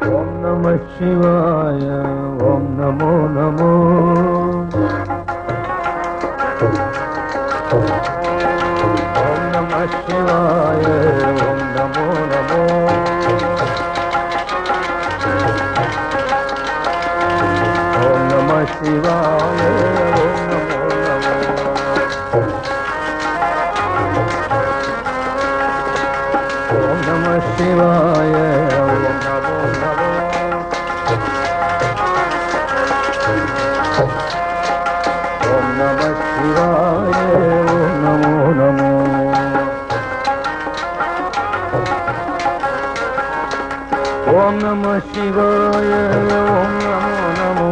Om Namah Shivaya, Om Namo Namo. Om Namah Shivaya, Om Namo Namo. Om Namah Shivaya, Om Namo Namo. Om Namah Shivaya, Om Namo Namo. Om Namah Shivaya, Om Namo Namo. Om Namah Shivaya, Om Namo Namo.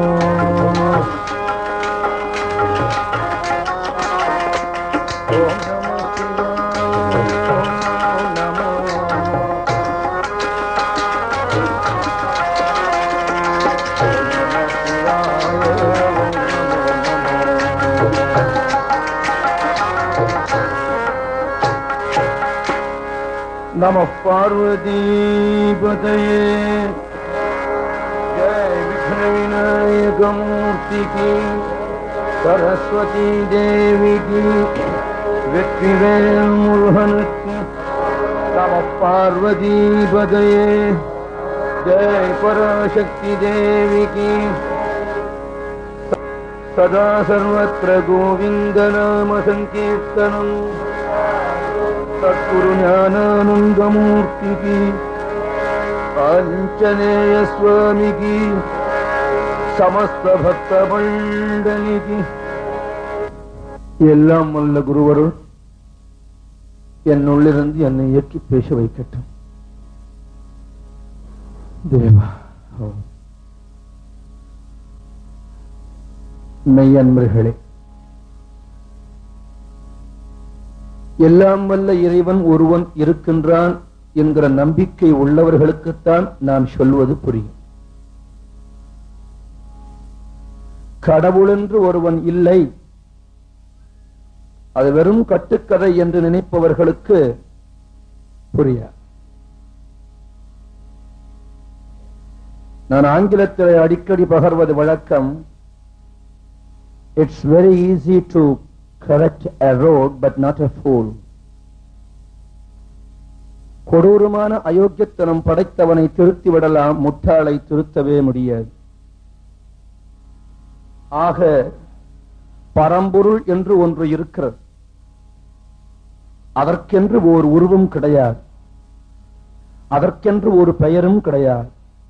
Om Namah Namah Parvati Pataye Jai Vishnu Vinayaka Murti Ki Saraswati Devi Ki Vetrivel Muruhanukki Namah Parvati Pataye Jai Parashakti Devi Ki Sada Sarvatra Govinda Namasankirthanam Guru Gnanananda Murti ki Anchaneya Swami ki Samasta Bhakta Mandali ki எல்லாம் வல்ல குருவருள் என்னுள்ளிருந்து என்னை ஏற்றி பேச வைக்கட்டும். தேவா மெய்யன்பர்களே, எல்லாம் வல்ல இறைவன் ஒருவன் இருக்கின்றான் என்கிற நம்பிக்கை உள்ளவர்களுக்குத்தான் நான் சொல்வது புரியும். கடவுளென்று ஒருவன் இல்லை, அது வெறும் கட்டுக்கதை என்று நினைப்பவர்களுக்கு புரியாது. நான் ஆங்கிலத்தில் அடிக்கடி பகர்வது வழக்கம், it's very easy to correct a road but not a fool. கொடூரமான அயோக்கியத்தனம் படைத்தவனை திருத்தி விடலாம், முட்டாளை திருத்தவே முடியாது. ஆக பரம்பொருள் என்று ஒன்று இருக்கிறது. அதற்கென்று ஒரு உருவம் கிடையாது, அதற்கென்று ஒரு பெயரும் கிடையாது.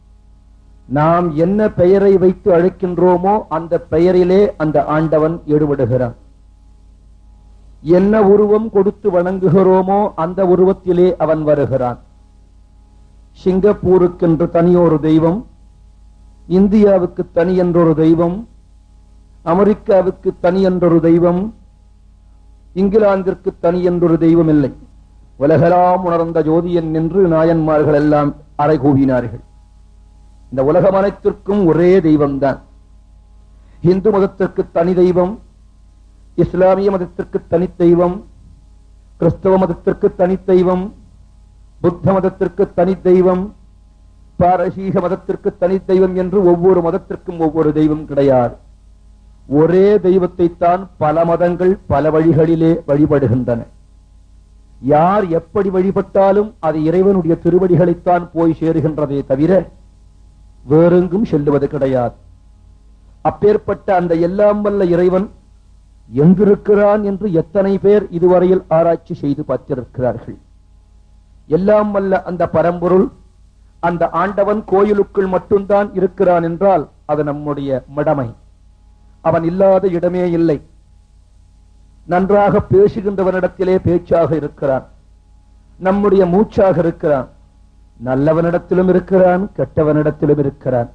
நாம் என்ன பெயரை வைத்து அழைக்கின்றோமோ அந்த பெயரிலே அந்த ஆண்டவன் ஈடுபடுகிறான். என்ன உருவம் கொடுத்து வணங்குகிறோமோ அந்த உருவத்திலே அவன் வருகிறான். சிங்கப்பூருக்கென்று தனியொரு தெய்வம், இந்தியாவுக்கு தனி என்றொரு தெய்வம், அமெரிக்காவுக்கு தனி என்றொரு தெய்வம், இங்கிலாந்திற்கு தனி என்றொரு தெய்வம் இல்லை. உலகெல்லாம் உணர்ந்த ஜோதியன் என்று நாயன்மார்கள் எல்லாம் அறை கூவினார்கள். இந்த உலகம் அனைத்திற்கும் ஒரே தெய்வம்தான். இந்து மதத்திற்கு தனி தெய்வம், இஸ்லாமிய மதத்திற்கு தனி தெய்வம், கிறிஸ்தவ மதத்திற்கு தனி தெய்வம், புத்த மதத்திற்கு தனி தெய்வம், பாரசீக மதத்திற்கு தனி தெய்வம் என்று ஒவ்வொரு மதத்திற்கும் ஒவ்வொரு தெய்வம் கிடையாது. ஒரே தெய்வத்தை தான் பல மதங்கள் பல வழிகளிலே வழிபடுகின்றன. யார் எப்படி வழிபட்டாலும் அது இறைவனுடைய திருவடிகளைத்தான் போய் சேருகின்றதே தவிர வேறெங்கும் செல்லுவது கிடையாது. அப்பேற்பட்ட அந்த எல்லாம் வல்ல இறைவன் எங்கிருக்கிறான் என்று எத்தனை பேர் இதுவரையில் ஆராய்ச்சி செய்து பார்த்திருக்கிறார்கள். எல்லாம் வல்ல அந்த பரம்பொருள், அந்த ஆண்டவன் கோயிலுக்குள் மட்டும்தான் இருக்கிறான் என்றால் அது நம்முடைய மடமை. அவன் இல்லாத இடமே இல்லை. நன்றாக பேசுகின்றவனிடத்திலே பேச்சாக இருக்கிறான், நம்முடைய மூச்சாக இருக்கிறான், நல்லவனிடத்திலும் இருக்கிறான், கெட்டவனிடத்திலும் இருக்கிறான்.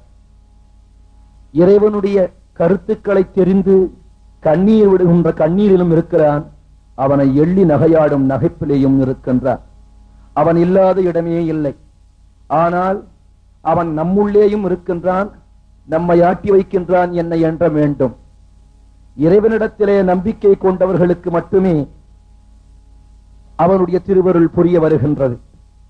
இறைவனுடைய கருத்துக்களை தெரிந்து கண்ணீர் விடுகின்ற கண்ணீரிலும் இருக்கிறான், அவனை எள்ளி நகையாடும் நகைப்பிலேயும் இருக்கின்றான். அவன் இல்லாத இடமே இல்லை. ஆனால் அவன் நம்முள்ளேயும் இருக்கின்றான், நம்மை ஆட்டி வைக்கின்றான் என்னை எண்ண வேண்டும். இறைவனிடத்திலே நம்பிக்கை கொண்டவர்களுக்கு மட்டுமே அவனுடைய திருவருள் புரிய வருகின்றது.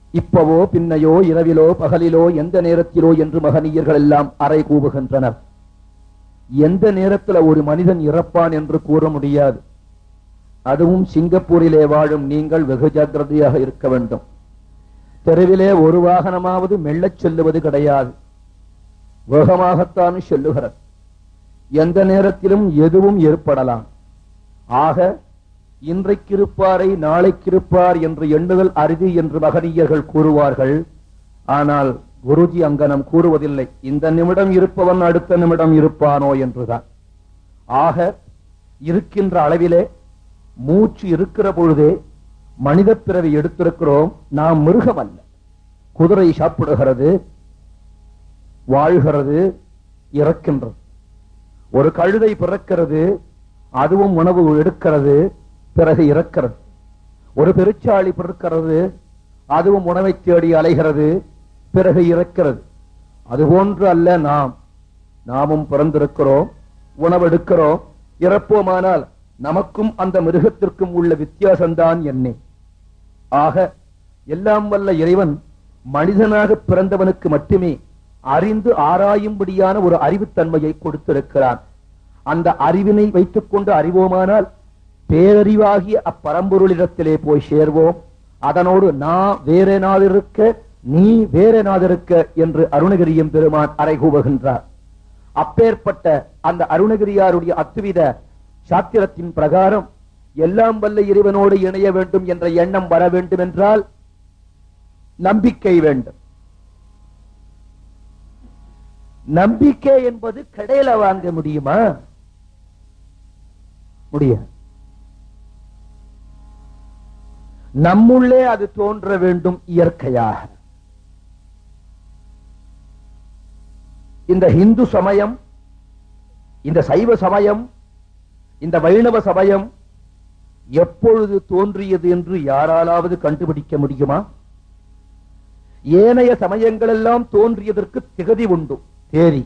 இப்பவோ பின்னையோ இரவிலோ பகலிலோ எந்த நேரத்திலோ என்று மகனீயர்கள் எல்லாம் அறை கூவுகின்றனர். எந்த நேரத்தில் ஒரு மனிதன் இறப்பான் என்று கூற முடியாது. அதுவும் சிங்கப்பூரிலே வாழும் நீங்கள் வெகு ஜாக்கிரதையாக இருக்க வேண்டும். தெருவிலே ஒரு வாகனமாவது மெல்லச் செல்லுவது கிடையாது, வேகமாகத்தான் செல்லுகிறது. எந்த நேரத்திலும் எதுவும் ஏற்படலாம். ஆக இன்றைக்கிருப்பாரை நாளைக்கிருப்பார் என்று எண்ணுதல் அரிது என்று மகனீயர்கள் கூறுவார்கள். ஆனால் குருஜி அங்கனம் கூறுவதில்லை. இந்த நிமிடம் இருப்பவன் அடுத்த நிமிடம் இருப்பானோ என்றுதான். ஆக இருக்கின்ற அளவிலே மூச்சு இருக்கிற பொழுதே மனித பிறவி எடுத்திருக்கிறோம். நாம் மிருகம் அல்ல. குதிரை சாப்பிடுகிறது, வாழ்கிறது, இறக்கின்றது. ஒரு கழுதை பிறக்கிறது, அதுவும் உணவு எடுக்கிறது, பிறகு இறக்கிறது. ஒரு பெருச்சாளி பிறக்கிறது, அதுவும் உணவை தேடி அலைகிறது, பிறகு இறக்கிறது. அதுபோன்று அல்ல நாமும் பிறந்திருக்கிறோம், உணவெடுக்கிறோம், இறப்போமானால் நமக்கும் அந்த மிருகத்திற்கும் உள்ள வித்தியாசம்தான் என்ன? ஆக எல்லாம் வல்ல இறைவன் மனிதனாக பிறந்தவனுக்கு மட்டுமே அறிந்து ஆராயும்படியான ஒரு அறிவுத்தன்மையை கொடுத்திருக்கிறான். அந்த அறிவினை வைத்துக் கொண்டு அறிவோமானால் பேரறிவாகிய அப்பரம்பொருளிடத்திலே போய் சேர்வோம். அதனோடு நான் வேற நாதிருக்க, நீ வேற நாதிருக்க என்று அருணகிரியும் பெருமான் அறைகூவுகின்றார். அப்பேற்பட்ட அந்த அருணகிரியாருடைய அத்துவித சாத்திரத்தின் பிரகாரம் எல்லாம் வல்ல இறைவனோடு இணைய வேண்டும் என்ற எண்ணம் வர வேண்டும் என்றால் நம்பிக்கை வேண்டும். நம்பிக்கை என்பது கடையில வாங்க முடியுமா? முடியாது. நம்முள்ளே அது தோன்ற வேண்டும் இயற்கையாக. இந்த இந்து சமயம், இந்த சைவ சமயம், இந்த வைணவ சமயம் எப்பொழுது தோன்றியது என்று யாராலாவது கண்டுபிடிக்க முடியுமா? ஏனைய சமயங்கள் எல்லாம் தோன்றியதற்கு திகதி உண்டு, தேதி.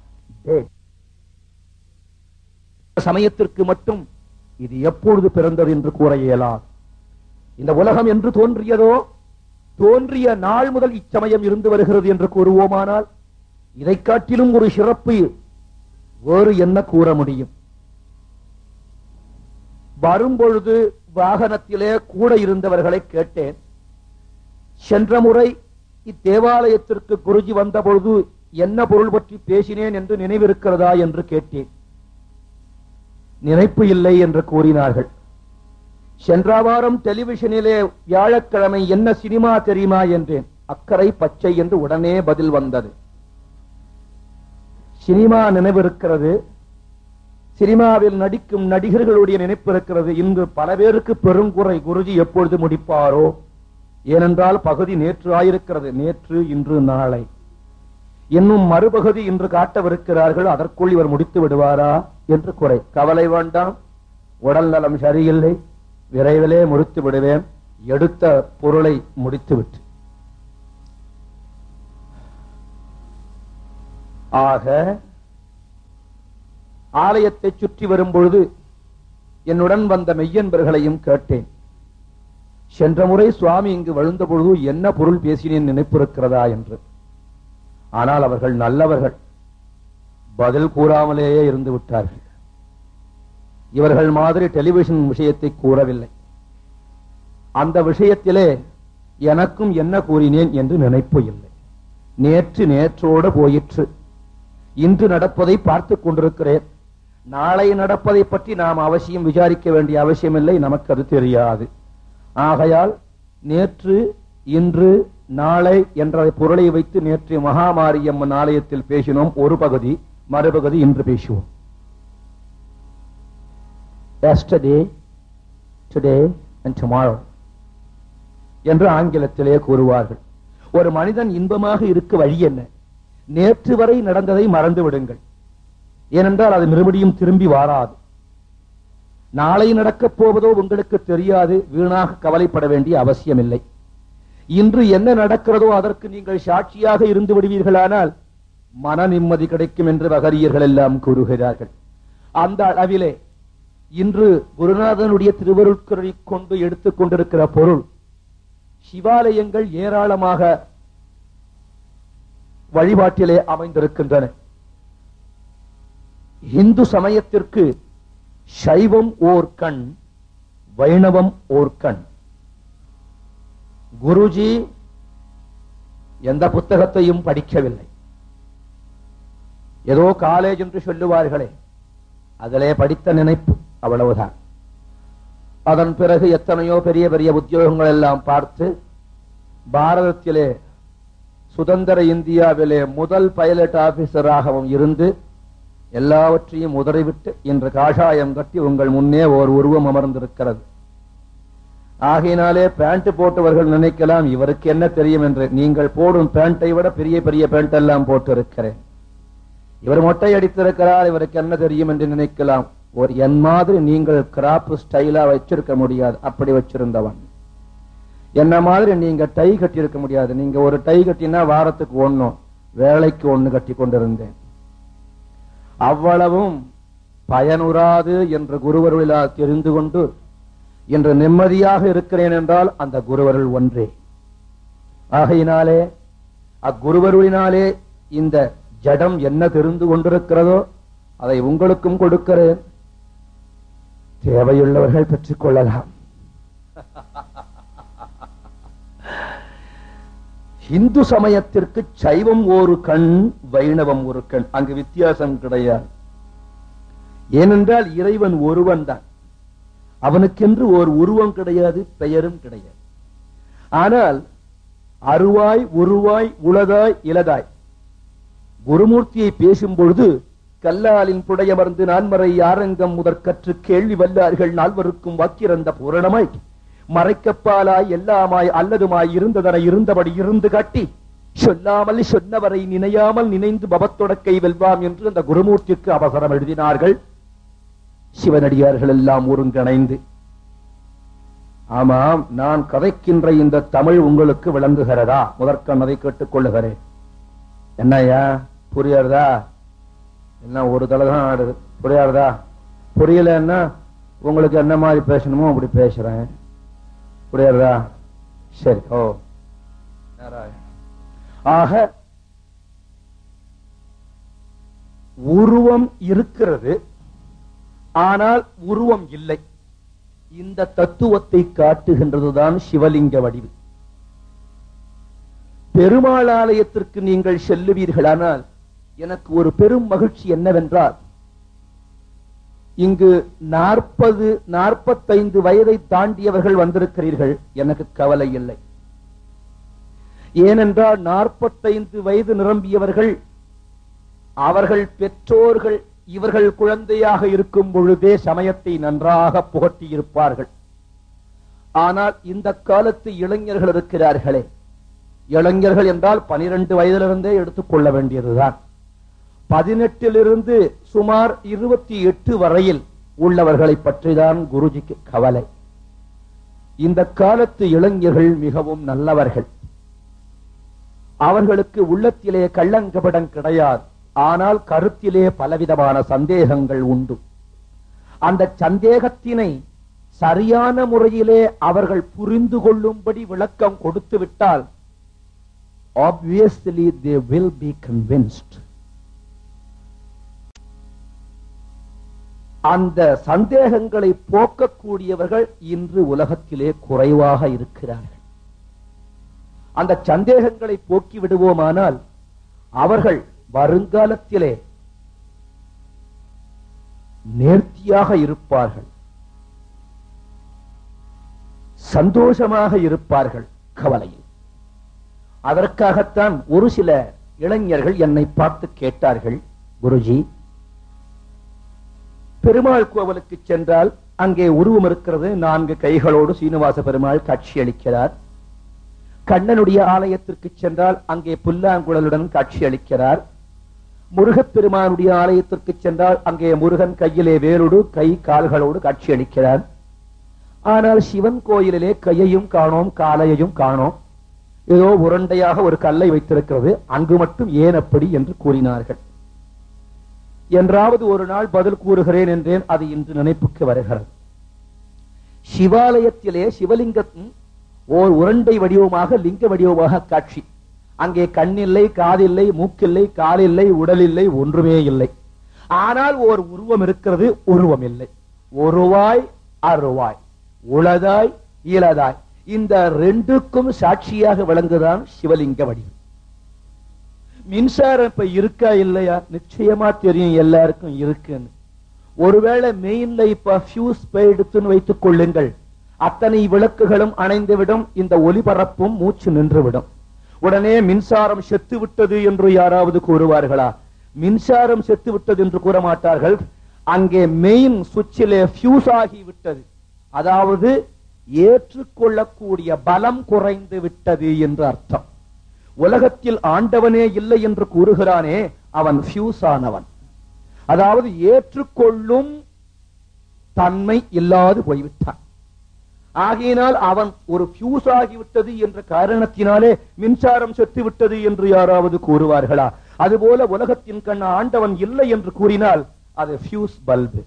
சமயத்திற்கு மட்டும் இது எப்பொழுது பிறந்தது என்று கூற இயலாது. இந்த உலகம் என்று தோன்றியதோ, தோன்றிய நாள் முதல் இச்சமயம் இருந்து வருகிறது என்று கூறுவோமானால் இதை காட்டிலும் ஒரு சிறப்பு வேறு என்ன கூற முடியும்? வரும்பொழுது வாகனத்திலே கூட இருந்தவர்களை கேட்டேன். சென்ற முறை இத்தேவாலயத்திற்கு குருஜி வந்த பொழுது என்ன பொருள் பற்றி பேசினேன் என்று நினைவிருக்கிறதா என்று கேட்டேன். நினைப்பு இல்லை என்று கூறினார்கள். சென்ற வாரம் டெலிவிஷனிலே வியாழக்கிழமை என்ன சினிமா தெரியுமா என்றேன். அக்கறை பச்சை என்று உடனே பதில் வந்தது. சினிமா நினைவிருக்கிறது, சினிமாவில் நடிக்கும் நடிகர்களுடைய நினைப்பு இருக்கிறது. இன்று பல பேருக்கு பெருங்குறை, குருஜி எப்பொழுது முடிப்பாரோ? ஏனென்றால் பகுதி நேற்று ஆயிருக்கிறது. நேற்று, இன்று, நாளை, இன்னும் மறுபகுதி இன்று காட்டவிருக்கிறார்கள். அதற்குள் இவர் முடித்து விடுவாரா என்று குறை. கவலை வேண்டாம், உடல் நலம் சரியில்லை, விரைவிலே முடித்து விடுவேன், எடுத்த பொருளை முடித்துவிட்டு. ஆக ஆலயத்தை சுற்றி வரும் பொழுது என்னுடன் வந்த மெய்யன்பர்களையும் கேட்டேன். சென்ற முறை சுவாமி இங்கு வழுந்த பொழுது என்ன பொருள் பேசினேன் நினைப்பிருக்கிறதா என்று. ஆனால் அவர்கள் நல்லவர்கள், பதில் கூறாமலேயே இருந்து விட்டார்கள். இவர்கள் மாதிரி டெலிவிஷன் விஷயத்தை கூறவில்லை. அந்த விஷயத்திலே எனக்கும் என்ன கூறினேன் என்று நினைப்பு இல்லை. நேற்று நேற்றோடு போயிற்று. இன்று நடப்பதை பார்த்து கொண்டிருக்கிறேன். நாளை நடப்பதை பற்றி நாம் அவசியம் விசாரிக்க வேண்டிய அவசியம் இல்லை, நமக்கு அது தெரியாது. ஆகையால் நேற்று, இன்று, நாளை என்ற பொருளை வைத்து நேற்று மகாமாரியம்மன் ஆலயத்தில் பேசினோம் ஒரு பகுதி, மறுபகுதி இன்று பேசுவோம். Yesterday, today and tomorrow என்று ஆங்கிலத்திலே கூறுவார்கள். ஒரு மனிதன் இன்பமாக இருக்க வழி என்ன? நேற்று வரை நடந்ததை மறந்து விடுங்கள். ஏனென்றால் அது மறுபடியும் திரும்பி வாராது. நாளை நடக்கப் போவதோ உங்களுக்கு தெரியாது, வீணாக கவலைப்பட வேண்டிய அவசியம் இல்லை. இன்று என்ன நடக்கிறதோ அதற்கு நீங்கள் சாட்சியாக இருந்து விடுவீர்களானால் மன நிம்மதி கிடைக்கும் என்று வகரியர்கள் எல்லாம் கூறுகிறார்கள். அந்த அளவிலே இன்று குருநாதனுடைய திருவருட்கரை கொண்டு எடுத்துக் கொண்டிருக்கிற பொருள் சிவாலயங்கள் ஏராளமாக வழிபாட்டிலே அமைந்திருக்கின்றன. இந்து சமயத்திற்கு சைவம் ஓர் கண், வைணவம் ஓர் கண். குருஜி எந்த புத்தகத்தையும் படிக்கவில்லை. ஏதோ காலேஜ் என்று சொல்லுவார்களே, அதிலே படித்த நினைப்பு, அவ்வளவுதான். அதன் பிறகு எத்தனையோ பெரிய பெரிய உத்தியோகங்கள் எல்லாம் பார்த்து பாரதத்திலே சுதந்திர இந்தியாவிலே முதல் பைலட் ஆபீசராகவும் இருந்து எல்லாவற்றையும் உதறிவிட்டு இன்று காஷாயம் கட்டி உங்கள் முன்னே ஓர் உருவம் அமர்ந்திருக்கிறது. ஆகையினாலே பேண்ட் போட்டவர்கள் நினைக்கலாம் இவருக்கு என்ன தெரியும் என்று. நீங்கள் போடும் பேண்டை விட பெரிய பெரிய பேண்ட் எல்லாம் போட்டு இருக்கிறேன். இவர் மொட்டை அடித்திருக்கிறார், இவருக்கு என்ன தெரியும் என்று நினைக்கலாம். ஒரு என் மாதிரி நீங்கள் கிராப் ஸ்டைலா வச்சிருக்க முடியாது, அப்படி வச்சிருந்தவன். என்ன மாதிரி நீங்க டை கட்டி இருக்க முடியாது. நீங்க ஒரு டை கட்டினா வாரத்துக்கு ஒன்னும், வேலைக்கு ஒண்ணு கட்டி கொண்டிருந்தேன். அவ்வளவும் பயனுறாது என்று குருவருளால் தெரிந்து கொண்டு இன்று நிம்மதியாக இருக்கிறேன் என்றால் அந்த குருவருள் ஒன்றே. ஆகையினாலே அக்குருவருளினாலே இந்த ஜடம் என்ன தெரிந்து கொண்டிருக்கிறதோ அதை உங்களுக்கும் கொடுக்கிறேன். தேவையுள்ளவர்கள் பெற்றுக் கொள்ளலாம். இந்து சமயத்திற்கு சைவம் ஒரு கண், வைணவம் ஒரு கண். அங்கு வித்தியாசம் கிடையாது. ஏனென்றால் இறைவன் ஒருவன் தான். அவனுக்கென்று ஒரு உருவம் கிடையாது, பெயரும் கிடையாது. ஆனால் அருவாய், உருவாய், உளதாய், இலதாய் குருமூர்த்தியை பேசும் பொழுது கல்லாலின் புடையமர்ந்து நான்மறை ஆரங்கம் முதற்கற்று கேள்வி வல்லார்கள் நால்வருக்கும் வாக்கிறந்த பூரணமாய் மறைக்கப்பாலாய் எல்லாமாய் அல்லதுமாய் இருந்ததனை இருந்தபடி இருந்து காட்டி சொல்லாமல் சொன்னவரை நினையாமல் நினைந்து பவத்தொடக்கை வெல்வாம் என்று அந்த குருமூர்த்திக்கு அவசரம் எழுதினார்கள் சிவனடியார்கள் எல்லாம் ஒருங்கிணைந்து. ஆமாம், நான் கதைக்கின்ற இந்த தமிழ் உங்களுக்கு விளங்குகிறதா? முதற்கண் அதை கேட்டுக் கொள்ளுகிறேன். என்னையா புரியாதா? என்ன ஒரு தலைதான் ஆடுது, புரியாதா? புரியலன்னா உங்களுக்கு என்ன மாதிரி பேசணுமோ அப்படி பேசுறேன், புரியாதா? சரி. ஓ ஆக உருவம் இருக்கிறது, ஆனால் உருவம் இல்லை. இந்த தத்துவத்தை காட்டுகின்றதுதான் சிவலிங்க வடிவு. பெருமாள் ஆலயத்திற்கு நீங்கள் செல்லுவீர்களானால் எனக்கு ஒரு பெரும் மகிழ்ச்சி என்னவென்றால், இங்கு 40-45 வயதை தாண்டியவர்கள் வந்திருக்கிறீர்கள். எனக்கு கவலை இல்லை. ஏனென்றால் 45 வயது நிரம்பியவர்கள் அவர்கள் பெற்றோர்கள் இவர்கள் குழந்தையாக இருக்கும் பொழுதே சமயத்தை நன்றாக புகட்டி இருப்பார்கள். ஆனால் இந்த காலத்து இளைஞர்கள் இருக்கிறார்களே, இளைஞர்கள் என்றால் 12 வயதிலிருந்தே எடுத்துக்கொள்ள வேண்டியதுதான். 18 சுமார் 28 வரையில் உள்ளவர்களை பற்றிதான் குருஜிக்கு கவலை. இந்த காலத்து இளைஞர்கள் மிகவும் நல்லவர்கள். அவர்களுக்கு உள்ளத்திலே கள்ளங்கபடம் கிடையாது. ஆனால் கருத்திலே பலவிதமான சந்தேகங்கள் உண்டு. அந்த சந்தேகத்தினை சரியான முறையிலே அவர்கள் புரிந்து கொள்ளும்படி விளக்கம் கொடுத்து விட்டால் obviously they will be convinced. அந்த சந்தேகங்களை போக்கக்கூடியவர்கள் இன்று உலகத்திலே குறைவாக இருக்கிறார்கள். அந்த சந்தேகங்களை போக்கி விடுவோமானால் அவர்கள் வருங்காலத்திலே நேர்த்தியாக இருப்பார்கள், சந்தோஷமாக இருப்பார்கள், கவலையில். அதற்காகத்தான் ஒரு சில இளைஞர்கள் என்னை பார்த்து கேட்டார்கள், குருஜி, பெருமாள் கோவிலுக்கு சென்றால் அங்கே உருவம் இருக்கிறது, 4 கைகளோடு சீனிவாச பெருமாள் காட்சி அளிக்கிறார். கண்ணனுடைய ஆலயத்திற்கு சென்றால் அங்கே புல்லாங்குழலுடன் காட்சி அளிக்கிறார். முருகப்பெருமானுடைய ஆலயத்திற்கு சென்றால் அங்கே முருகன் கையிலே வேலோடு கை கால்களோடு காட்சி அளிக்கிறார். ஆனால் சிவன் கோயிலிலே கையையும் காணோம், காலையையும் காணோம், ஏதோ உருண்டையாக ஒரு கல்லை வைத்திருக்கிறது, அங்கு மட்டும் ஏன் அப்படி என்று கூறினார்கள். என்றாவது ஒரு நாள் பதில் கூறுகிறேன் என்றேன். அது இன்று நினைப்புக்கு வருகிறது. சிவாலயத்திலே சிவலிங்கத்தின் ஓர் உருண்டை வடிவமாக லிங்க வடிவமாக காட்சி. அங்கே கண்ணில்லை, காதில்லை, மூக்கில்லை, காலில்லை, உடலில்லை, ஒன்றுமே இல்லை. ஆனால் ஓர் உருவம் இருக்கிறது, உருவம் இல்லை. ஒருவாய் அருவாய், உளதாய் இலதாய், இந்த ரெண்டுக்கும் சாட்சியாக விளங்குதான் சிவலிங்க வடிவம். மின்சாரம் இப்ப இருக்கா இல்லையா? நிச்சயமா தெரியும், எல்லாருக்கும் இருக்குன்னு. ஒருவேளை மெயின்ல இப்ப ஃபியூஸ் எடுத்துன்னு வைத்துக் கொள்ளுங்கள், அத்தனை விளக்குகளும் அணைந்துவிடும், இந்த ஒலிபரப்பும் மூச்சு நின்றுவிடும். உடனே மின்சாரம் செத்து விட்டது என்று யாராவது கூறுவார்களா? மின்சாரம் செத்து விட்டது என்று கூற மாட்டார்கள். அங்கே மெயின் சுவிட்சிலே ஃபியூஸ் ஆகிவிட்டது, அதாவது ஏற்றுக்கொள்ளக்கூடிய பலம் குறைந்து விட்டது என்று அர்த்தம். உலகத்தில் ஆண்டவனே இல்லை என்று கூறுகிறானே, அவன் ஃபியூஸ் ஆனவன், அதாவது ஏற்றுக்கொள்ளும் தன்மை இல்லாது போய்விட்டான். ஆகையினால் அவன் ஒரு ஃபியூஸ் ஆகிவிட்டது என்ற காரணத்தினாலே மின்சாரம் செத்து விட்டது என்று யாராவது கூறுவார்களா? அதுபோல உலகத்தின் கண் ஆண்டவன் இல்லை என்று கூறினால் அது ஃபியூஸ் பல்பு.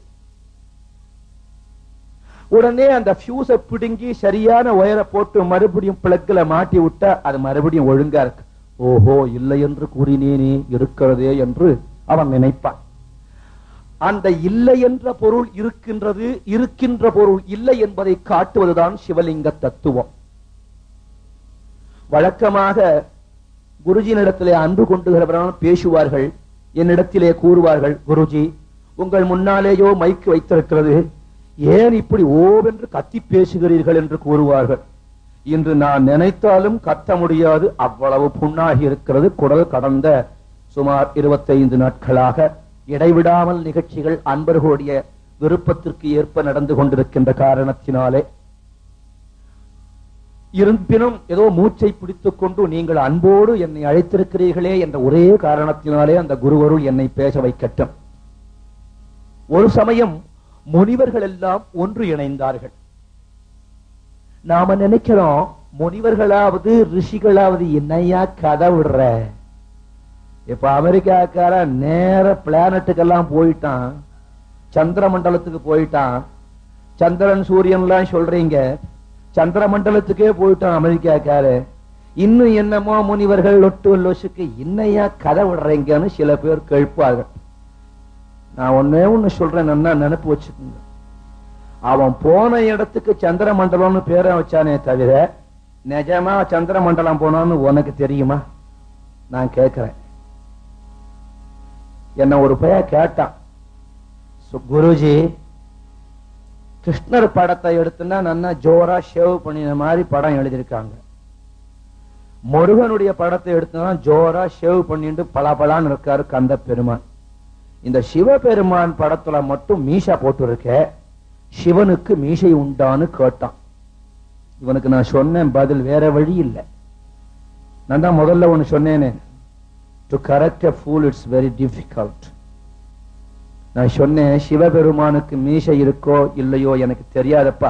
உடனே அந்த ஃபியூஸை பிடுங்கி சரியான ஒயரை போட்டு மறுபடியும் பிளக்ல மாட்டி விட்டா அது மறுபடியும் ஒழுங்கா இருக்கு. ஓஹோ, இல்லை என்று கூறினேனே, இருக்கிறதே என்று அவன் நினைப்பான். அந்த இல்லை என்ற பொருள் இருக்கின்றது, இருக்கின்ற பொருள் இல்லை என்பதை காட்டுவதுதான் சிவலிங்க தத்துவம். வழக்கமாக குருஜியினிடத்திலே அன்பு கொண்டுகிறவர்கள் பேசுவார்கள், என்னிடத்திலே கூறுவார்கள், குருஜி உங்கள் முன்னாலேயோ மைக்கு வைத்திருக்கிறது, ஏன் இப்படி ஓவென்று கத்தி பேசுகிறீர்கள் என்று கூறுவார்கள். இன்று நான் நினைத்தாலும் கத்த முடியாது, அவ்வளவு புண்ணாகி இருக்கிறது. குடல் கடந்த சுமார் 25 நாட்களாக இடைவிடாமல் நிகழ்ச்சிகள் அன்பர்களுடைய விருப்பத்திற்கு ஏற்ப நடந்து கொண்டிருக்கின்ற காரணத்தினாலே, இருப்பினும் ஏதோ மூச்சை பிடித்துக் கொண்டு நீங்கள் அன்போடு என்னை அழைத்திருக்கிறீர்களே என்ற ஒரே காரணத்தினாலே அந்த குருவருள் என்னை பேச வைக்கட்டும். ஒரு சமயம் முனிவர்கள் எல்லாம் ஒன்று இணைந்தார்கள். நாம நினைக்கிறோம், முனிவர்களாவது ரிஷிகளாவது என்னையா கதை விடுற, இப்ப அமெரிக்காக்கார நேர பிளானட்டுக்கெல்லாம் போயிட்டான், சந்திர மண்டலத்துக்கு போயிட்டான். சந்திரன் சூரியன் எல்லாம் சொல்றீங்க, சந்திர மண்டலத்துக்கே போயிட்டான் அமெரிக்காக்கார. இன்னும் என்னமோ முனிவர்கள் லொட்டு லொசுக்கு என்னையா கதை விடுறீங்கன்னு சில பேர் கேட்பார்கள். நான் ஒன்னே ஒண்ணு சொல்றேன், நல்லா நினைப்பு வச்சுக்கோங்க. அவன் போன இடத்துக்கு சந்திர மண்டலம்னு பேரை வச்சானே தவிர நிஜமா சந்திர மண்டலம் போனான்னு உனக்கு தெரியுமா? நான் கேட்கிறேன். என்ன ஒரு பையன் கேட்டான், குருஜி கிருஷ்ணர் படத்தை எடுத்துன்னா நல்லா ஜோரா ஷேவ் பண்ணின மாதிரி படம் எழுதியிருக்காங்க, முருகனுடைய படத்தை எடுத்தா ஜோரா ஷேவ் பண்ணிட்டு பலாபலான்னு இருக்காரு கந்த பெருமான், இந்த சிவபெருமான் படத்துல மட்டும் மீசா போட்டு இருக்க, சிவனுக்கு மீசை உண்டான்னு கேட்டான். இவனுக்கு நான் சொன்னேன் பதில், வேற வழி இல்லை. நான் தான் முதல்ல ஒண்ணு சொன்னேனே, to correct a fool it's very difficult. நான் சொன்னேன், சிவபெருமானுக்கு மீசை இருக்கோ இல்லையோ எனக்கு தெரியாதப்பா,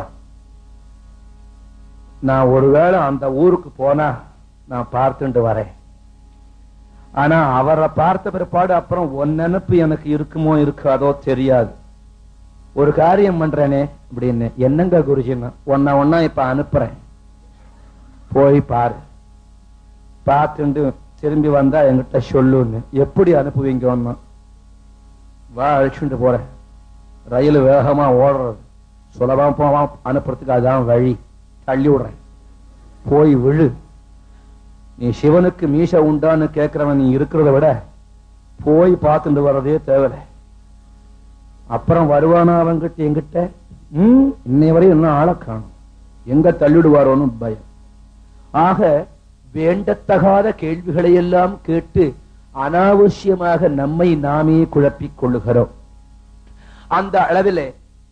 நான் ஒருவேளை அந்த ஊருக்கு போனா நான் பார்த்துட்டு வரேன், ஆனா அவரை பார்த்த பிற்பாடு அப்புறம் ஒன் நினைப்பு எனக்கு இருக்குமோ இருக்காதோ தெரியாது. ஒரு காரியம் பண்றேனே அப்படின்னு. என்னங்க குருஜின்னா, ஒன்னா இப்ப அனுப்புறேன், போய் பாரு, பார்த்துட்டு திரும்பி வந்தா என்கிட்ட சொல்லுன்னு. எப்படி அனுப்புவீங்க? வா, அழைச்சுட்டு போறேன், ரயில் வேகமா ஓடுறது, சுலபமா போவான், அனுப்புறதுக்கு அதான் வழி, தள்ளி விடுறேன், போய் விழு. நீ சிவனுக்கு மீசை உண்டான்னு கேட்கிறவன் நீ இருக்கிறத விட போய் பார்த்துட்டு வர்றதே தேவை. அப்புறம் வருவானா அவங்கிட்ட எங்கிட்ட? இன்னை வரையும் இன்னும் ஆளை காணும், எங்க தள்ளிடுவாரோன்னு பயம். ஆக வேண்டத்தகாத கேள்விகளை எல்லாம் கேட்டு அனாவசியமாக நம்மை நாமே குழப்பிக் கொள்ளுகிறோம். அந்த அளவில்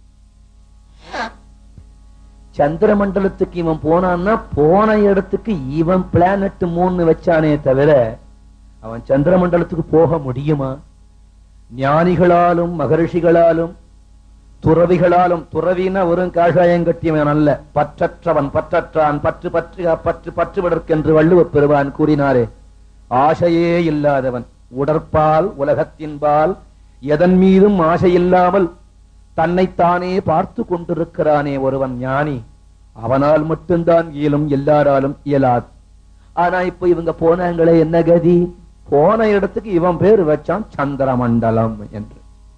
சந்திர மண்டலத்துக்கு இவன் போனான்னா போன இடத்துக்கு இவன் பிளானட் 3 வச்சானே தவிர அவன் சந்திர மண்டலத்துக்கு போக முடியுமா? ஞானிகளாலும் மகரிஷிகளாலும் துறவிகளாலும், துறவினா ஒரு காஷாயம் கட்டியவன் அல்ல, பற்றற்றவன், பற்றற்றான், பற்று பற்று பற்று பற்றுவதற்கென்று வள்ளுவப் பெருமான் கூறினாரே, ஆசையே இல்லாதவன், உடற்பால் உலகத்தின்பால் எதன் மீதும் ஆசை இல்லாமல் தன்னைத்தானே பார்த்து கொண்டிருக்கிறானே ஒருவன் ஞானி, அவனால் மட்டும்தான் இயலும், எல்லாராலும் இயலாது. ஆனா இப்ப இவங்க போனாங்களே என்ன கதி? போன இடத்துக்கு இவன் பேரு வச்சான் சந்திரமண்டலம் என்று.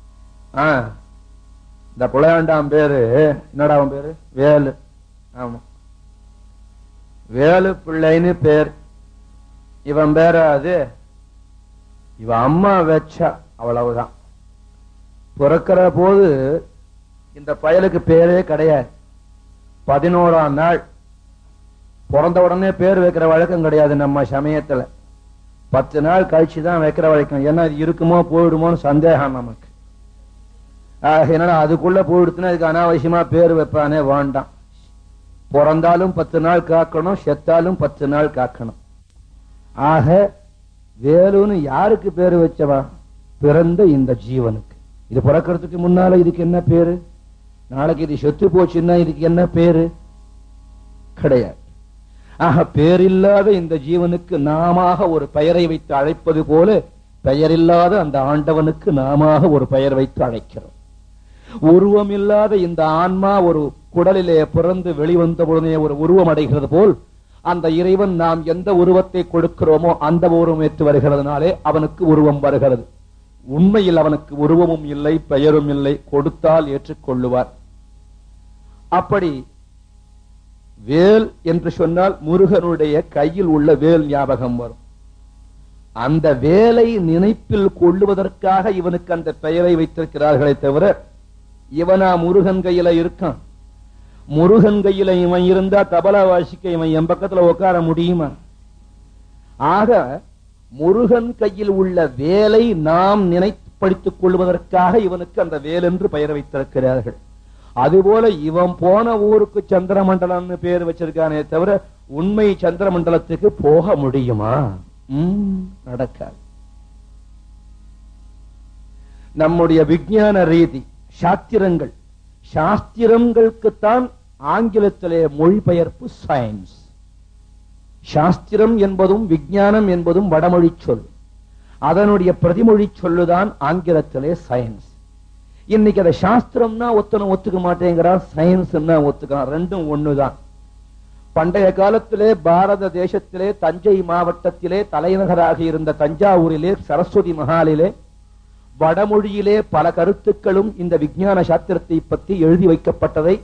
இந்த புலையாண்டாம் பேரு என்னடா அவன் பேரு? வேலு. ஆமா, வேலு பிள்ளைன்னு பேர். இவன் பேர அது இவன் அம்மா வச்சா, அவ்வளவுதான். பிறக்கிற போது இந்த பயலுக்கு பேரே கிடையாது. 11ஆம் நாள் பிறந்த உடனே பேர் வைக்கிற வழக்கம் கிடையாது நம்ம சமயத்துல. 10 நாள் கழிச்சுதான் வைக்கிற வழக்கம். ஏன்னா இது இருக்குமோ போயிடுமோன்னு சந்தேகம் நமக்கு. என்னடா அதுக்குள்ள போயிடுத்துன்னா இதுக்கு அனாவசியமா பேர் வைப்பானே, வேண்டாம். பிறந்தாலும் 10 நாள் காக்கணும், செத்தாலும் 10 நாள் காக்கணும். ஆக வேலுன்னு யாருக்கு பேரு வச்சவா? பிறந்த இந்த ஜீவனுக்கு. இது பிறக்கிறதுக்கு முன்னால இதுக்கு என்ன பேரு? நாளைக்கு இது செத்து போச்சுன்னா இதுக்கு என்ன பேரு? கிடையாது. ஆக பேரில்லாத இந்த ஜீவனுக்கு நாம ஒரு பெயரை வைத்து அழைப்பது போல பெயரில்லாத அந்த ஆண்டவனுக்கு நாம ஒரு பெயர் வைத்து அழைக்கிறோம். உருவமில்லாத இந்த ஆன்மா ஒரு குடலிலே பிறந்து வெளிவந்த உடனே ஒரு உருவம் அடைகிறது போல் அந்த இறைவன் நாம் எந்த உருவத்தை கொடுக்கிறோமோ அந்த உருவம் ஏற்று வருகிறதுனாலே அவனுக்கு உருவம் வருகிறது. உண்மையில் அவனுக்கு உருவமும் இல்லை, பெயரும் இல்லை. கொடுத்தால் ஏற்றுக்கொள்ளுவார். அப்படி வேல் என்று சொன்னால் முருகனுடைய கையில் உள்ள வேல் ஞாபகம் வரும். அந்த வேலை நினைப்பில் கொள்ளுவதற்காக இவனுக்கு அந்த பெயரை வைத்திருக்கிறார்களே தவிர இவனா முருகன் கையில இருக்கான். முருகன் கையில இவன் இருந்தா தபலா வாசிக்க இவன் என் பக்கத்துல உட்கார முடியுமா? ஆக முருகன் கையில் உள்ள வேலை நாம் நினைப்படுத்திக் கொள்வதற்காக இவனுக்கு அந்த வேல் என்று பெயர் வைத்திருக்கிறார்கள். அதுபோல இவன் போன ஊருக்கு சந்திரமண்டலம்னு பேர் வச்சிருக்கானே தவிர உண்மை சந்திரமண்டலத்துக்கு போக முடியுமா? நடக்காது. நம்முடைய விஞ்ஞான ரீதி சாஸ்திரங்கள், சாஸ்திரங்களுக்குத்தான் ஆங்கிலத்திலே மொழிபெயர்ப்பு சயின்ஸ். சாஸ்திரம் என்பதும் விஞ்ஞானம் என்பதும் வடமொழி சொல். அதனுடைய பிரதிமொழி சொல்லுதான் ஆங்கிலத்திலே சயின்ஸ். இன்னைக்கு அதை சாஸ்திரம்னா ஒத்துக்க மாட்டேங்கிறான், சயின்ஸ்னா ஒத்துக்கிறான். ரெண்டும் ஒண்ணுதான். பண்டைய காலத்திலே பாரத தேசத்திலே தஞ்சை மாவட்டத்திலே தலைநகராக இருந்த தஞ்சாவூரிலே சரஸ்வதி மஹாலிலே வடமொழியிலே பல கருத்துக்களும் இந்த விஞ்ஞான சாஸ்திரத்தை பற்றி எழுதி வைக்கப்பட்டதை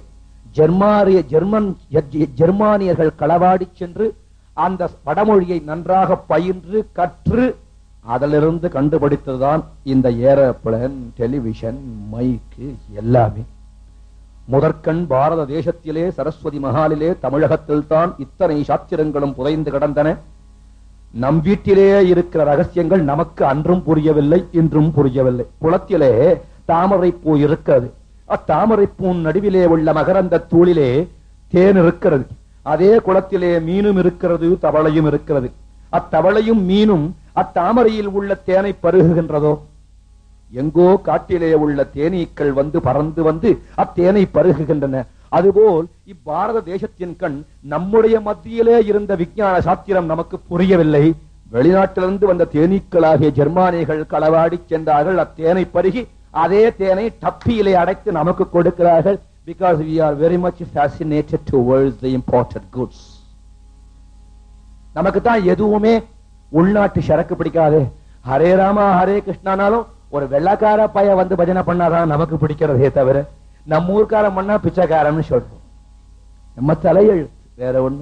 ஜெர்மானியர்கள் களவாடி சென்று அந்த வடமொழியை நன்றாக பயின்று கற்று அதிலிருந்து கண்டுபிடித்ததுதான் இந்த ஏரோப்ளேன், டெலிவிஷன், மைக்கு எல்லாமே. முதற்கண் பாரத தேசத்திலே சரஸ்வதி மஹாலிலே தமிழகத்தில் தான் இத்தனை சாஸ்திரங்களும் புதைந்து கிடந்தன. நம் வீட்டிலே இருக்கிற ரகசியங்கள் நமக்கு அன்றும் புரியவில்லை, இன்றும் புரியவில்லை. குளத்திலே தாமரை பூ இருக்கிறது. அத்தாமரை பூன் நடுவிலே உள்ள மகரந்த தூளிலே தேன் இருக்கிறது. அதே குளத்திலே மீனும் இருக்கிறது, தவளையும் இருக்கிறது. அத்தவளையும் மீனும் அத்தாமரையில் உள்ள தேனை பருகுகின்றதோ? எங்கோ காட்டிலே உள்ள தேனீக்கள் வந்து பறந்து வந்து அத்தேனை பருகுகின்றன. அதுபோல் இப்பாரத தேசத்தின் கண் நம்முடைய மத்தியிலே இருந்த விஞ்ஞான சாஸ்திரம் நமக்கு புரியவில்லை. வெளிநாட்டிலிருந்து வந்த தேனீக்களாகிய ஜெர்மானியர்கள் களவாடி சென்றார்கள். அத்தேனை பருகி அதே தேனை டப்பியிலே அடைத்து நமக்கு கொடுக்கிறார்கள். Because we are very much fascinated towards the imported goods. நமக்கு தான் எதுவுமே உள்நாட்டு சரக்கு பிடிக்காது. ஹரே ராமா ஹரே கிருஷ்ணானாலும் ஒரு வெள்ளக்கார பைய வந்து பஜனை பண்ணாதான் நமக்கு பிடிக்கிறதே தவிர நம்ம ஊர்க்காரன் பண்ணா பிச்சைக்காரன்னு சொல்றோம். நம்ம தலையெழுத்து வேற ஒண்ணு.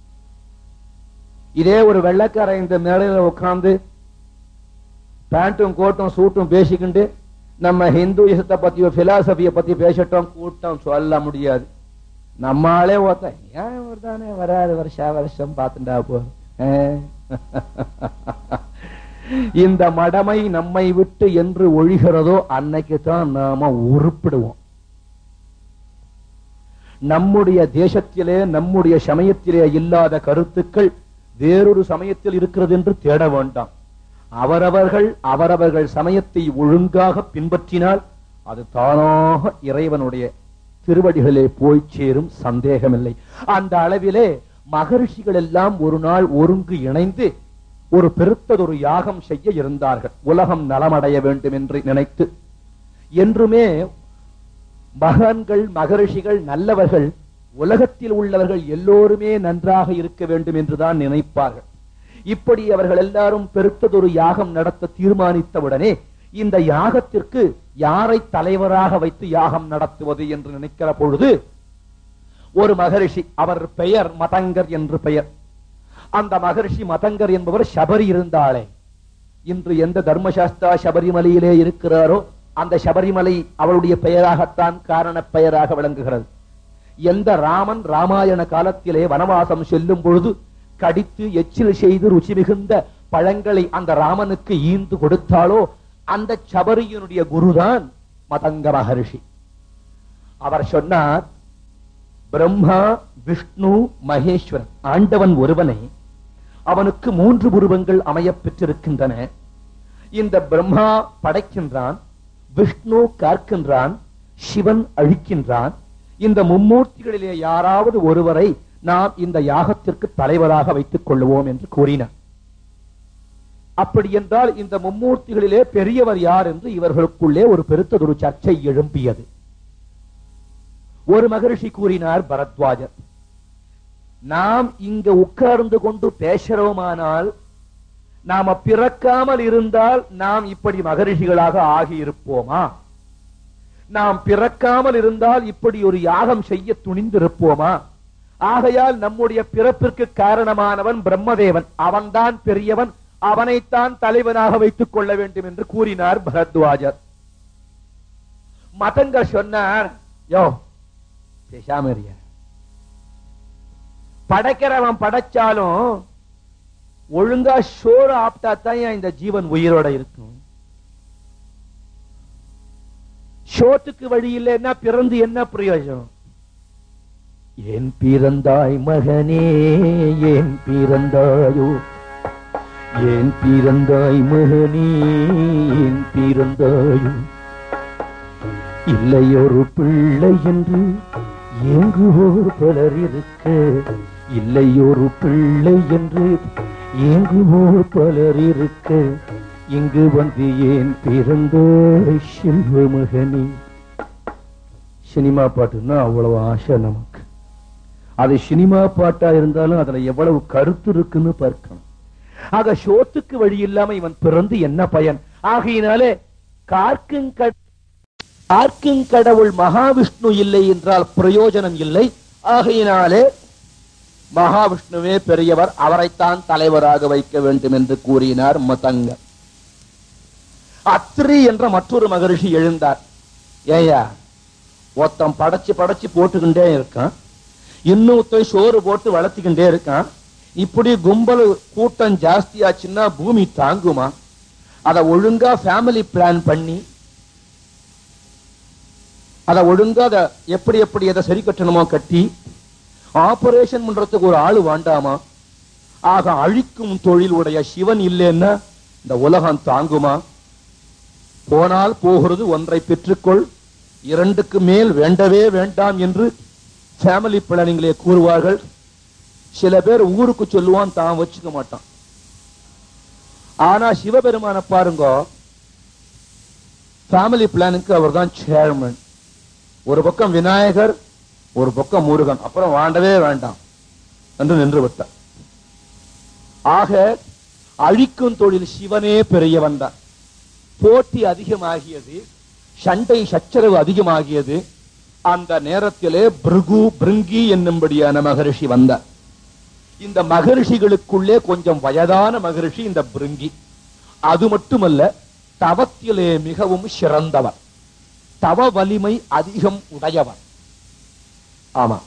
இதே ஒரு வெள்ளக்காரன் இந்த மேடையில உட்கார்ந்து பேண்ட்டும் கோட்டும் சூட்டும் பேசிக்கிண்டு நம்ம ஹிந்துயிசத்தை பத்தியோ பிலாசபியை பத்தி பேசட்டும், கூட்டம் சொல்ல முடியாது. நம்மாலே ஓத்த ஏன் ஒரு தானே வராது, வருஷா வருஷம் பார்த்துட்டா போ. இந்த மடமை நம்மை விட்டு என்று ஒழிகிறதோ அன்னைக்கு தான் நாம உருப்பிடுவோம். நம்முடைய தேசத்திலே நம்முடைய சமயத்திலே இல்லாத கருத்துக்கள் வேறொரு சமயத்தில் இருக்கிறது என்று தேட வேண்டாம். அவரவர்கள் சமயத்தை ஒழுங்காக பின்பற்றினால் அது தானாக இறைவனுடைய திருவடிகளே போய் சேரும், சந்தேகமில்லை. அந்த அளவிலே மகரிஷிகள் எல்லாம் ஒரு நாள் ஒருங்கு இணைந்து ஒரு பெருத்ததொரு யாகம் செய்ய இருந்தார்கள். உலகம் நலமடைய வேண்டும் என்று நினைத்து. என்றுமே மகான்கள் மகரிஷிகள் நல்லவர்கள் உலகத்தில் உள்ளவர்கள் எல்லோருமே நன்றாக இருக்க வேண்டும் என்றுதான் நினைப்பார்கள். இப்படி அவர்கள் எல்லாரும் பெருத்ததொரு யாகம் நடத்த தீர்மானித்தவுடனே இந்த யாகத்திற்கு யாரை தலைவராக வைத்து யாகம் நடத்துவது என்று நினைக்கிற பொழுது ஒரு மகரிஷி, அவர் பெயர் மதங்கர் என்று பெயர். அந்த மகரிஷி மதங்கர் என்பவர் சபரி இருந்தாலே, இன்று எந்த தர்மசாஸ்திரா சபரிமலையிலே இருக்கிறாரோ அந்த சபரிமலை அவருடைய பெயராகத்தான் காரண பெயராக விளங்குகிறது. எந்த ராமன் ராமாயண காலத்திலே வனவாசம் செல்லும் பொழுது கடித்து எச்சில் செய்து ருச்சி மிகுந்த பழங்களை அந்த ராமனுக்கு ஈந்து கொடுத்தாலோ அந்த சபரியினுடைய குருதான் மதங்க மகரிஷி. அவர் சொன்னார், பிரம்மா விஷ்ணு மகேஸ்வரன், ஆண்டவன் ஒருவனை, அவனுக்கு 3 உருவங்கள் அமைய பெற்றிருக்கின்றன. இந்த பிரம்மா படைக்கின்றான், விஷ்ணு காக்கின்றான், சிவன் அழிக்கின்றான். இந்த மும்மூர்த்திகளிலே யாராவது ஒருவரை நாம் இந்த யாகத்திற்கு தலைவராக வைத்துக் கொள்வோம் என்று கூறினார். அப்படி என்றால் இந்த மும்மூர்த்திகளிலே பெரியவர் யார் என்று இவர்களுக்குள்ளே ஒரு பெருத்ததொரு சர்ச்சை எழும்பியது. ஒரு மகரிஷி கூறினார், பரத்வாஜர், நாம் இங்க உட்கார்ந்து கொண்டு பேசுறோமானால் நாம பிறக்காமல் இருந்தால் நாம் இப்படி மகரிஷிகளாக ஆகியிருப்போமா? நாம் பிறக்காமல் இருந்தால் இப்படி ஒரு யாகம் செய்ய துணிந்திருப்போமா? ஆகையால் நம்முடைய பிறப்பிற்கு காரணமானவன் பிரம்மதேவன், அவன்தான் பெரியவன், அவனைத்தான் தலைவனாக வைத்துக் கொள்ள வேண்டும் என்று கூறினார் பரத்வாஜர். மதங்கர் சொன்னார், யோ பேசாமறிய, படைக்கிறவன் படைச்சாலும் ஒழுங்கா சோறு ஆப்டாத்தான் இந்த ஜீவன் உயிரோட இருக்கும். சோத்துக்கு வழி இல்லைன்னா பிறந்து என்ன பிரயோஜனம்? ஏன் பிறந்தாய் மகனே, ஏன் பிறந்தாயோ, ஏன் பிறந்தாய் மகனே, ஏன் பிறந்தாயோ, இல்லையொரு பிள்ளை என்று ஏங்குவோர் பலர் இருக்க, இல்லையொரு பிள்ளை என்று ஏங்குவோர் பலர் இருக்க, இங்கு வந்து ஏன் பிறந்தாய் செல்வ மகனே. சினிமா பாட்டுன்னா அவ்வளவு ஆசை நமக்கு. அது சினிமா பாட்டா இருந்தாலும் அதுல எவ்வளவு கருத்து இருக்குன்னு பார்க்கணும். ஆக சோத்துக்கு வழி இல்லாம இவன் பிறந்து என்ன பயன்? ஆகையினாலே கார்க்கும் கடவுள் மகாவிஷ்ணு இல்லை என்றால் பிரயோஜனம் இல்லை. ஆகையினாலே மகாவிஷ்ணுவே பெரியவர், அவரைத்தான் தலைவராக வைக்க வேண்டும் என்று கூறினார் மதங்கர். அத்ரி என்ற மற்றொரு மகரிஷி எழுந்தார். ஏயா, ஒருத்தன் படைச்சு படைச்சு போட்டுக்கிட்டே இருக்கான், இன்னொருத்தன் சோறு போட்டு வளர்த்துக்கிட்டே இருக்கான். இப்படி கும்பல் கூட்டம் ஜாஸ்தியாச்சுன்னா பூமி தாங்குமா? அதை ஒழுங்கா ஃபேமிலி பிளான் பண்ணி அதை ஒழுங்கா அதை எப்படி எப்படி எதை சரி கட்டணுமோ கட்டி ஆபரேஷன் பண்றதுக்கு ஒரு ஆளு வேண்டாமா? ஆக அழிக்கும் தொழில் உடைய சிவன் இல்லைன்னா இந்த உலகம் தாங்குமா? போனால் போகிறது, ஒன்றை பெற்றுக்கொள், 2க்கு மேல் வேண்டவே வேண்டாம் என்று ஃபேமிலி பிளானிங்களே கூறுவார்கள். சில பேர் ஊருக்கு சொல்லுவான், தான் வச்சுக்க மாட்டான். ஆனா சிவபெருமான பாருங்க, ஃபேமிலி பிளானுக்கு அவர் தான் சேர்மன். ஒரு பக்கம் விநாயகர், ஒரு பக்கம் முருகன், அப்புறம் வாண்டவே வேண்டாம் என்று நின்று விட்டார். ஆக அழிக்கும் தொழில் சிவனே பெரியவன் தான். போட்டி அதிகமாகியது, சண்டை சச்சரவு அதிகமாகியது. அந்த நேரத்திலே பிருங்கி என்னும்படியான மகரிஷி வந்தார். இந்த மகரிஷிகளுக்குள்ளே கொஞ்சம் வயதான மகரிஷி இந்த பிருங்கி. அது மட்டுமல்ல, தவத்திலே மிகவும் சிறந்தவர், தவ வலிமை அதிகம் உடையவர். ஆமா,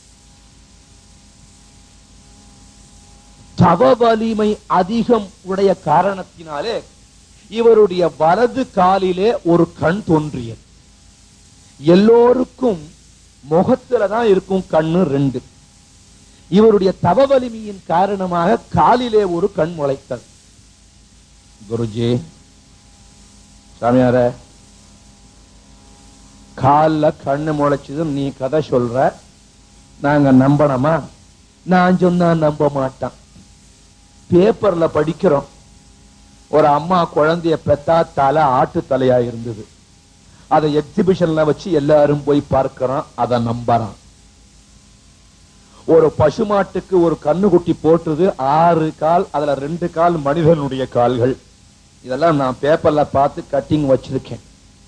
தவ வலிமை அதிகம் உடைய காரணத்தினாலே இவருடைய வலது காலிலே ஒரு கண் தோன்றியது. எல்லோருக்கும் முகத்துல தான் இருக்கும் கண்ணு 2. இவருடைய தவ வலிமையின் காரணமாக காலிலே ஒரு கண் முளைத்தது. குருஜி, சாமியார, கால்ல கண்ணு முளைச்சது நீ கதை சொல்ற, நாங்க நம்பணுமா? நான் சொன்னா நம்ப மாட்டான். பேப்பர்ல படிக்கிறோம், ஒரு அம்மா குழந்தைய பெத்தா தலை ஆட்டு தலையா இருந்தது. அதை எக்ஸிபிஷன்ல வச்சு எல்லாரும் போய் பார்க்கிறோம், அதை நம்பறான். ஒரு பசுமாட்டுக்கு ஒரு கண்ணுக்குட்டி போட்டுது, 6 கால், அதுல 2 கால் மனிதனுடைய கால்கள். இதெல்லாம் நான் பேப்பர்ல பார்த்து கட்டிங் வச்சிருக்கேன்.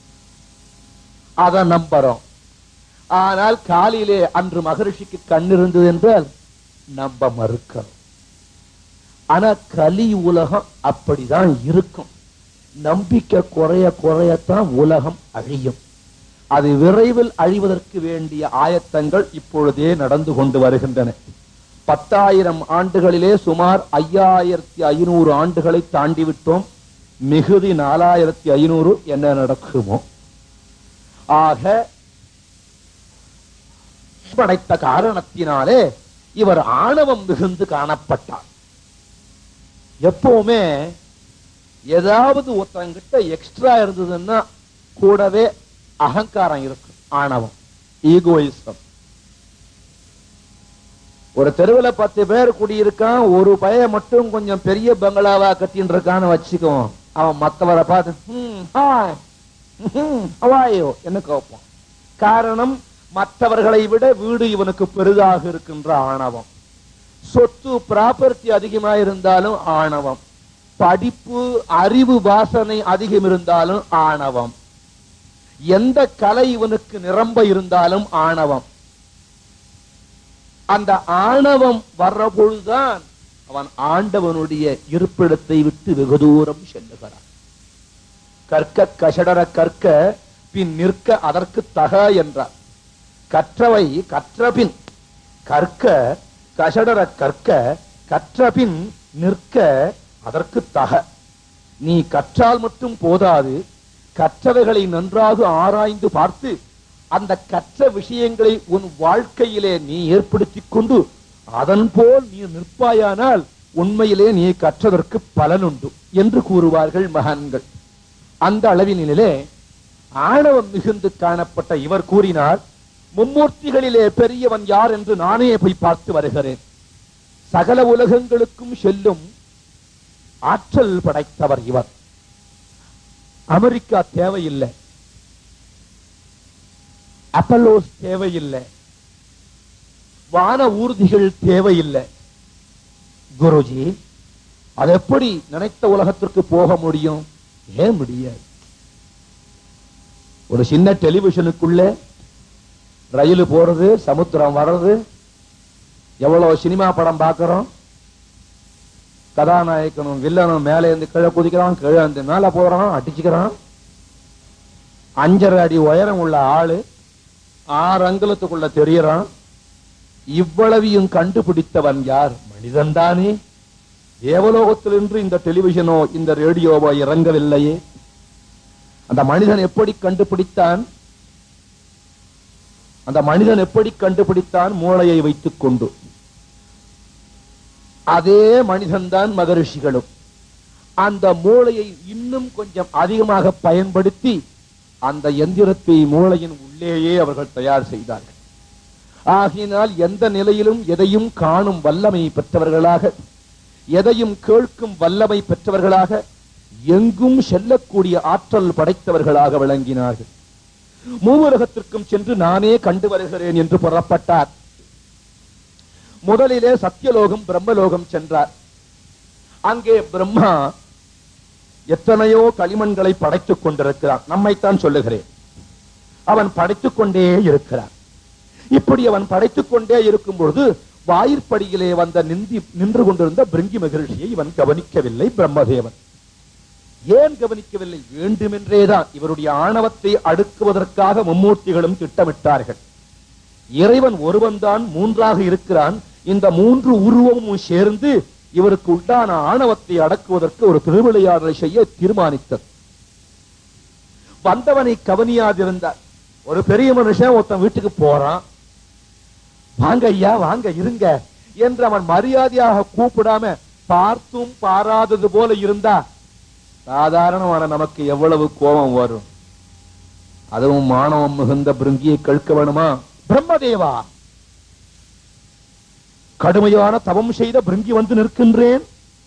அத நம்புறோம். ஆனால் காலிலே அன்று மகரிஷிக்கு கண் இருந்தது என்றால் நம்ப மறுக்கிறோம். ஆனா கலி உலகம் அப்படிதான் இருக்கும். நம்பிக்கை குறைய குறையத்தான் உலகம் அழியும். அது விரைவில் அழிவதற்கு வேண்டிய ஆயத்தங்கள் இப்பொழுதே நடந்து கொண்டு வருகின்றன. 10,000 ஆண்டுகளிலே சுமார் 5,500 ஆண்டுகளை தாண்டிவிட்டோம். மிகுதி 4,500 என்ன நடக்குமோ. ஆக படைத்த காரணத்தினாலே இவர் ஆணவம் மிகுந்து காணப்பட்டார். எப்பவுமே ஏதாவது ஒருத்தங்கிட்ட எக்ஸ்ட்ரா இருந்ததுன்னா கூடவே அகங்காரம் இருக்கு. ஆணவம், ஈகோயிசம். ஒரு தெருவில் 10 பேர் குடியிருக்கான், ஒரு பைய மட்டும் கொஞ்சம் பெரிய பங்களாவா கட்டின்னு இருக்கான்னு வச்சுக்குவோம். அவன் மற்றவரை பார்த்து என்ன கேட்பான். காரணம், மற்றவர்களை விட வீடு இவனுக்கு பெரிதாக இருக்கின்ற ஆணவம். சொத்து ப்ராப்பர்ட்டி அதிகமா இருந்தாலும் ஆணவம். படிப்பு அறிவு வாசனை அதிகம் இருந்தாலும் ஆணவம். எந்த கலை இவனுக்கு நிரம்ப இருந்தாலும் ஆணவம். அந்த ஆணவம் வர்ற பொழுதுதான் அவன் ஆண்டவனுடைய இருப்பிடத்தை விட்டு வெகு தூரம் செல்லுகிறான். கற்க கஷடர கற்க பின் நிற்க அதற்கு தக என்றார். கற்றவை கற்றபின் கற்க கஷடர கற்க கற்றபின் நிற்க அதற்கு தக. நீ கற்றால் மட்டும் போதாது, கற்றவைகளை நன்றாக ஆராய்ந்து பார்த்து அந்த கற்ற விஷயங்களை உன் வாழ்க்கையிலே நீ ஏற்படுத்திக் கொண்டு அதன் போல் நீ நிற்பாயானால் உண்மையிலே நீ கற்றதற்கு பலனுண்டு என்று கூறுவார்கள் மகான்கள். அந்த அளவினிலே ஆணவம் மிகுந்து காணப்பட்ட இவர் கூறினார், மும்மூர்த்திகளிலே பெரியவன் யார் என்று நானே போய் பார்த்து வருகிறேன். சகல உலகங்களுக்கும் செல்லும் ஆற்றல் படைத்தவர் இவர். அமெரிக்கா தேவையில்லை, அப்பல்லோஸ் தேவையில்லை, வான ஊர்திகள் தேவையில்லை. குருஜி, அது எப்படி நினைத்த உலகத்திற்கு போக முடியும்? ஏன் முடியாது? ஒரு சின்ன டெலிவிஷனுக்குள்ள ரயில் போறது, சமுத்திரம் வர்றது, எவ்வளவு சினிமா படம் பார்க்கிறோம். கதாநாயகனும் வில்லனும் மேலே இருந்து கீழே குதிக்கிறான், கீழே இருந்து மேல போறான், அடிச்சுக்கிறான். 5.5 அடி உயரம் உள்ள ஆளு 6 அங்குலத்துக்குள்ள தெரியறான். இவ்வளவையும் கண்டுபிடித்தவன் யார்? மனிதன் தானே. தேவலோகத்திலிருந்து இந்த டெலிவிஷனோ இந்த ரேடியோவோ இறங்கவில்லையே. அந்த மனிதன் எப்படி கண்டுபிடித்தான்? அந்த மனிதன் எப்படி கண்டுபிடித்தான்? மூளையை வைத்துக் கொண்டு. அதே மனிதன் தான் மகரிஷிகளும். அந்த மூளையை இன்னும் கொஞ்சம் அதிகமாக பயன்படுத்தி அந்த எந்திரத்தை மூளையின் உள்ளேயே அவர்கள் தயார் செய்தார்கள். ஆகினால் எந்த நிலையிலும் எதையும் காணும் வல்லமை பெற்றவர்களாக, எதையும் கேட்கும் வல்லமை பெற்றவர்களாக, எங்கும் செல்லக்கூடிய ஆற்றல் படைத்தவர்களாக விளங்கினார்கள். மூவுலகத்திற்கும் சென்று நானே கண்டு வருகிறேன் என்று புறப்பட்டார். முதலிலே சத்தியலோகம் பிரம்மலோகம் சென்றார். அங்கே பிரம்மா எத்தனையோ களிமண்களை படைத்துக் கொண்டிருக்கிறான். நம்மைத்தான் சொல்லுகிறேன். அவன் படைத்துக் கொண்டே இருக்கிறான். இப்படி அவன் படைத்துக் கொண்டே இருக்கும் பொழுது வாயிற்படியிலே வந்த நின்று கொண்டிருந்த பிருங்கி மகரிஷியை இவன் கவனிக்கவில்லை. பிரம்மதேவன் ஏன் கவனிக்கவில்லை? வேண்டுமென்றேதான் இவருடைய ஆணவத்தை அடுக்குவதற்காக மும்மூர்த்திகளும் திட்டமிட்டார்கள். இறைவன் ஒருவன் தான் 3ஆக இருக்கிறான். இந்த 3 உருவமும் சேர்ந்து இவருக்கு உண்டான ஆணவத்தை அடக்குவதற்கு ஒரு திருவிளையாடலை செய்ய தீர்மானித்தது. வந்தவனை கவனியாதிருந்தார். ஒரு பெரிய மனுஷன் ஒருத்தன் வீட்டுக்கு போறான். வாங்க ஐயா, வாங்க இருங்க என்று அவன் மரியாதையாக கூப்பிடாம பார்த்தும் பாராதது போல இருந்தா சாதாரணமான நமக்கு எவ்வளவு கோபம் வரும். அதுவும் மாணவம் மிகுந்த பிருங்கியை கேட்க வேணுமா? பிரம்மதேவா, கடுமையான தவம் செய்த பிருங்கி வந்து நிற்கின்றேன்.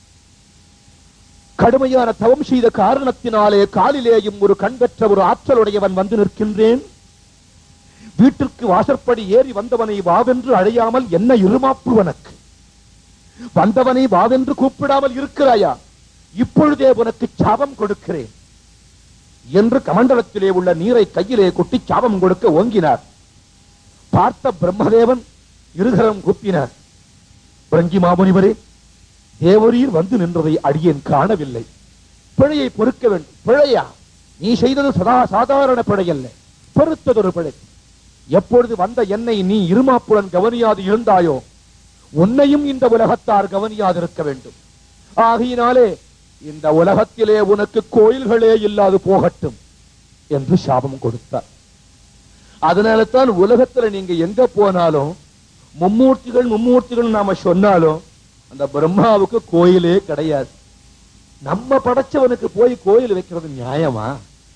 கடுமையான தவம் செய்த காரணத்தினாலே காலிலேயும் ஒரு கண் பெற்ற ஒரு ஆற்றலுடையவன் வந்து நிற்கின்றேன். வீட்டிற்கு வாசற்படி ஏறி வந்தவனை வாவென்று அழையாமல் என்ன இருமாப்பு உனக்கு? வந்தவனை வாவென்று கூப்பிடாமல் இருக்கிறாயா? இப்பொழுதே உனக்கு சாபம் கொடுக்கிறேன் என்று கமண்டலத்திலே உள்ள நீரை கையிலே கொட்டி சாபம் கொடுக்க ஓங்கினார். பார்த்த பிரம்மதேவன் இருகரம் கூப்பினார். பிரங்கி மாமுனிவரே, தேவரீர் வந்து நின்றதை அடியேன் காணவில்லை. பிழையை பொறுக்க வேண்டும். பிழையா? நீ செய்தது சாதாரண பிழை அல்ல, பொறுத்ததொரு பிழை. எப்பொழுது வந்த என்னை நீ இருமாப்புடன் கவனியாது இருந்தாயோ, உன்னையும் இந்த உலகத்தார் கவனியாதிருக்க வேண்டும். ஆகையினாலே இந்த உலகத்திலே உனக்கு கோயில்களே இல்லாது போகட்டும் என்று சாபம் கொடுத்தார். அதனால தான் உலகத்துல நீங்க எங்க போனாலும் மும்மூர்த்திகள் நாம சொன்னாலும் அந்த பிரம்மாவுக்கு கோயிலே கிடையாது. நம்ம படைச்சவனுக்கு போய் கோயில் வைக்கிறது நியாயமா?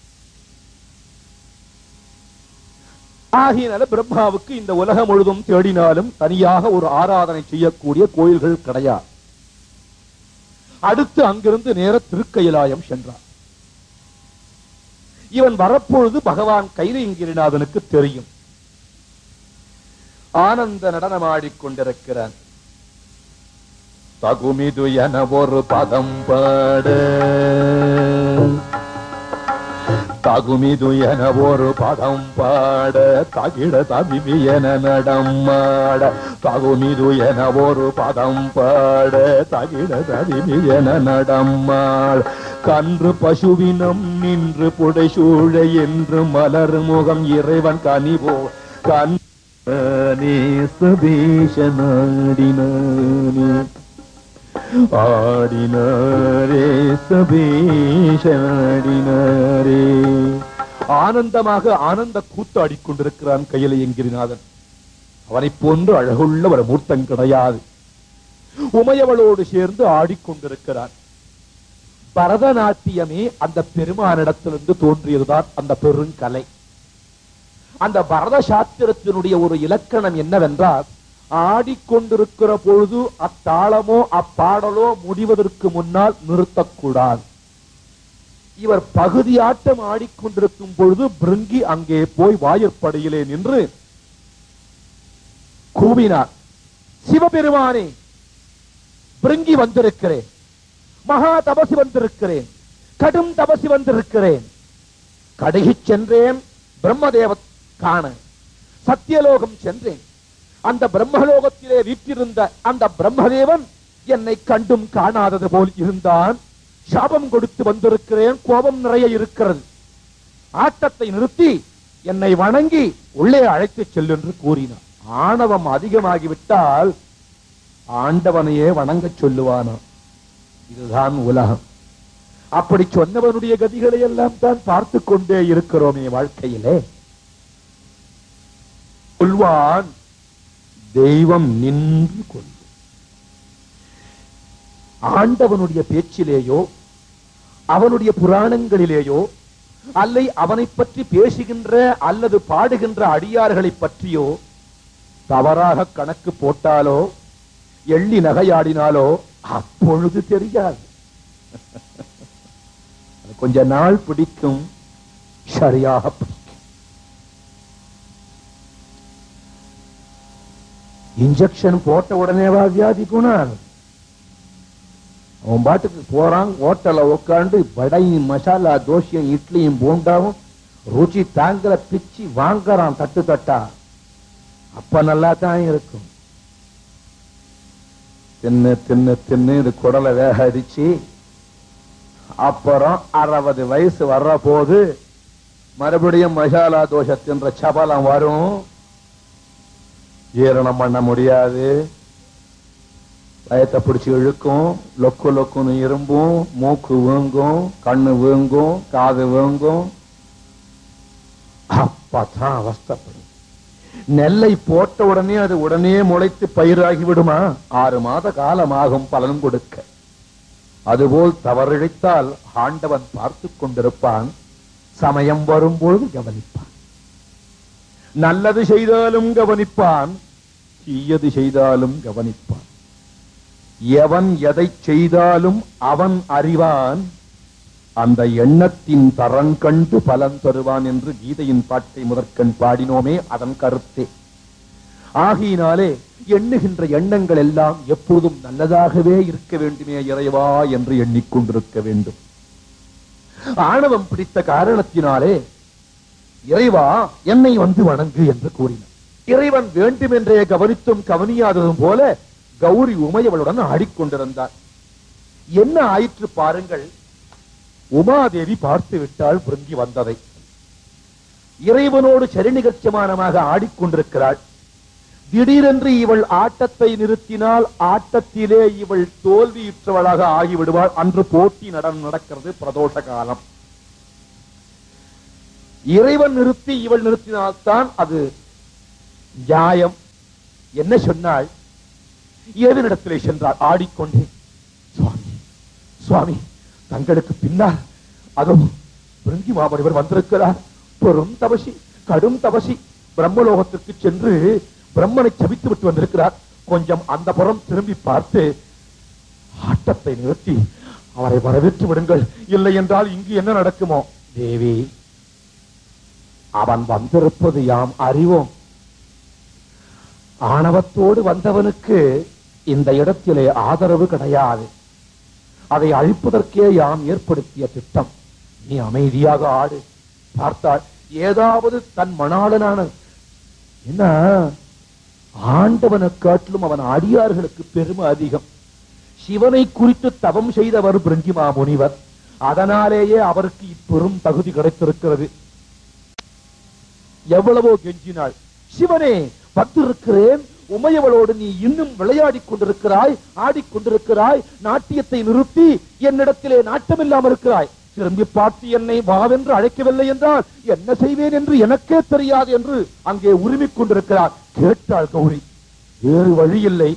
ஆகையினால பிரம்மாவுக்கு இந்த உலகம் முழுதும் தேடினாலும் தனியாக ஒரு ஆராதனை செய்யக்கூடிய கோயில்கள் கிடையாது. அடுத்து அங்கிருந்து நேர திருக்கயிலாயம் சென்றார். இவன் வரப்பொழுது பகவான் கைலைங்கிரிநாதனுக்கு தெரியும். ஆனந்த நடனமாடிக்கொண்டிருக்கிறான். தகுமிது என ஒரு பதம் பாட, தகுமிது என ஒரு பதம் பாட, தகிட தவிமி என நடமாட, தகுமிது என ஒரு பதம் பாட, தகிட தவிமி என நடமாட, கன்று பசுவினம் நின்று புடைசூழ என்று மலர் முகம் இறைவன் கனிவோ கண்ணே சபீஷனாடினானே ஆடினாரே சபீஷனாடினாரே. ஆனந்தமாக ஆனந்த கூத்தாடிக் கொண்டிருக்கிறான் கையிலைங்கிரிநாதன். அவனை போன்று அழகுள்ள ஒரு மூர்த்தம் கிடையாது. உமையவளோடு சேர்ந்து ஆடிக்கொண்டிருக்கிறான். பரதநாட்டியமே அந்த பெருமானிடத்திலிருந்து தோன்றியதுதான் அந்த பெருங்கலை. அந்த பரத சாஸ்திரத்தினுடைய ஒரு இலக்கணம் என்னவென்றால், ஆடிக்கொண்டிருக்கிற பொழுது அத்தாளமோ அப்பாடலோ முடிவதற்கு முன்னால் நிறுத்தக்கூடாது. இவர் பகுதி ஆட்டம் ஆடிக்கொண்டிருக்கும் பொழுது பிருங்கி அங்கே போய் வாயிற்படியிலே நின்று கூவினார், சிவபெருமானே, பிருங்கி வந்திருக்கிறேன், மகா தபசி வந்திருக்கிறேன், கடும் தபசி வந்திருக்கிறேன். கடுகி சென்றேன் பிரம்மதேவ காண, சத்தியலோகம் சென்றேன். அந்த பிரம்மலோகத்திலே வீற்றிருந்த அந்த பிரம்மதேவன் என்னை கண்டும் காணாதது போல் இருந்தான். சாபம் கொடுத்து வந்திருக்கிறேன், கோபம் நிறைய இருக்கிறது. ஆட்டத்தை நிறுத்தி என்னை வணங்கி உள்ளே அழைத்து செல் என்று கூறினார். ஆணவம் அதிகமாகிவிட்டால் ஆண்டவனையே வணங்க சொல்லுவானா? இதுதான் உலகம். அப்படி சொன்னவனுடைய கதிகளை எல்லாம் தான் பார்த்து கொண்டே இருக்கிறோமே வாழ்க்கையிலே. கொள்வான் தெய்வம் நின்று கொள்ளும். ஆண்டவனுடைய பேச்சிலேயோ அவனுடைய புராணங்களிலேயோ அல்லை அவனை பற்றி பேசுகின்ற அல்லது பாடுகின்ற அடியார்களை பற்றியோ தவறாக கணக்கு போட்டாலோ எள்ளி நகையாடினாலோ அப்பொழுது தெரியாது. கொஞ்ச நாள் பிடிக்கும், சரியாக பிடிக்கும். இன்ஜெக்ஷன் போட்ட உடனேவா வியாதி குணம்? அவன் பாட்டுக்கு போறான், ஹோட்டல்ல உட்காந்து வடையும் மசாலா தோசையும் இட்லியும் போண்டாவும் ருச்சி தாங்கல பிச்சு வாங்கறான் தட்டு தட்டா. அப்ப நல்லா தான் இருக்கும். தின்னு தின்னு தின்னு இது குடலை வேக அடிச்சு அப்புறம் 60 வயசு வர்ற போது மறுபடியும் மசாலா தோசை தின்ற சபலம் வரும். ஜீரணம் பண்ண முடியாது, வயத்தை பிடிச்சு இழுக்கும், லொக்கு லொக்குன்னு இரும்பும், மூக்கு வீங்கும், கண்ணு வீங்கும், காது வீங்கும். அப்பதான் அவஸ்தப்படும். நெல்லை போட்ட உடனே அது உடனே முளைத்து பயிராகி விடுமா? 6 மாத காலமாகும் பலன் கொடுக்க. அதுபோல் தவறிழைத்தால் ஆண்டவன் பார்த்து கொண்டிருப்பான். சமயம் வரும்பொழுது கவனிப்பான். நல்லது செய்தாலும் கவனிப்பான், தீயது செய்தாலும் கவனிப்பான். எவன் எதை செய்தாலும் அவன் அறிவான், அந்த எண்ணத்தின் தரம் கண்டு பலன் தருவான் என்று கீதையின் பாட்டை முதற்கண் பாடினோமே, அதன் கருத்தே. ஆகையினாலே எண்ணுகின்ற எண்ணங்கள் எல்லாம் எப்பொழுதும் நல்லதாகவே இருக்க வேண்டுமே இறைவா என்று எண்ணிக்கொண்டிருக்க வேண்டும். ஆணவம் பிடித்த காரணத்தினாலே இறைவா என்னை வந்து வணங்கு என்று கூறினார். இறைவன் வேண்டுமென்றே கவனித்தும் கவனியாததும் போல கௌரி உமையவளுடன் ஆடிக்கொண்டிருந்தார். என்ன ஆயிற்று பாருங்கள். உமாதேவி பார்த்து விட்டாள் பிருங்கி வந்ததை. இறைவனோடு சரிநிகழ்ச்சமானமாக ஆடிக்கொண்டிருக்கிறாள். திடீரென்று இவள் ஆட்டத்தை நிறுத்தினால் ஆட்டத்திலே இவள் தோல்வியுற்றவளாக ஆகிவிடுவாள். அன்று போட்டி நடக்கிறது, பிரதோஷ காலம். இறைவன் நிறுத்தி இவள் நிறுத்தினால்தான் அது நியாயம். என்ன சொன்னாள்? இறைவனிடத்திலே சென்றாள் ஆடிக்கொண்டே. சுவாமி, சுவாமி, தங்களுக்கு பின்னால் அதுவும் பிருங்கி மாமுனிவர் வந்திருக்கிறார். பெரும் தபசி, கடும் தபசி. பிரம்மலோகத்திற்கு சென்று பிரம்மனை சபித்து விட்டு வந்திருக்கிறார். கொஞ்சம் அந்த புறம் திரும்பி பார்த்து ஆட்டத்தை நிறுத்தி அவரை வரவேற்று விடுங்கள். இல்லை என்றால் இங்கு என்ன நடக்குமோ? தேவி, அவன் வந்திருப்பது யாம் அறிவோம். ஆணவத்தோடு வந்தவனுக்கு இந்த இடத்திலே ஆதரவு கிடையாது. அதை அழிப்பதற்கே யாம் ஏற்படுத்திய திட்டம். நீ அமைதியாக ஆடு. பார்த்தாள், ஏதாவது தன் மணாளனான என்ன ஆண்டவனை காட்டிலும் அவன் அடியார்களுக்கு பெருமை அதிகம். சிவனை குறித்து தவம் செய்தவர் பிருங்கி மாமுனிவர். அதனாலேயே அவருக்கு இப்பெரும் தகுதி கிடைத்திருக்கிறது. எவ்வளவோ கெஞ்சினாள். சிவனே, வந்திருக்கிறேன். உமையவளோடு நீ இன்னும் விளையாடி கொண்டிருக்கிறாய், ஆடிக்கொண்டிருக்கிறாய். நாட்டியத்தை நிறுத்தி என்னிடத்திலே நாட்டமில்லாமல் இருக்கிறாய். திரும்பி பார்த்து என்னை வாவென்று அழைக்கவில்லை என்றால் என்ன செய்வேன் என்று எனக்கே தெரியாது என்று அங்கே உரிமிக் கொண்டிருக்கிறார். கேட்டாள் கௌரி. வேறு வழி இல்லை.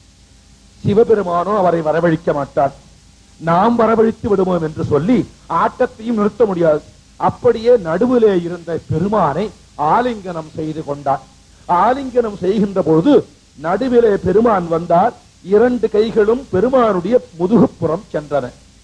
சிவபெருமானோ அவரை வரவழைக்க மாட்டார். நாம் வரவழைத்து விடுவோம் என்று சொல்லி ஆட்டத்தையும் நிறுத்த முடியாது. அப்படியே நடுவிலே இருந்த பெருமானை ஆலிங்கனம் செய்து கொண்டார். ஆலிங்கனம் செய்கின்ற போது நடுவிலே பெருமான் வந்தார். இரண்டு கைகளும் பெருமானுடைய முதுகுப்புறம் சென்றன.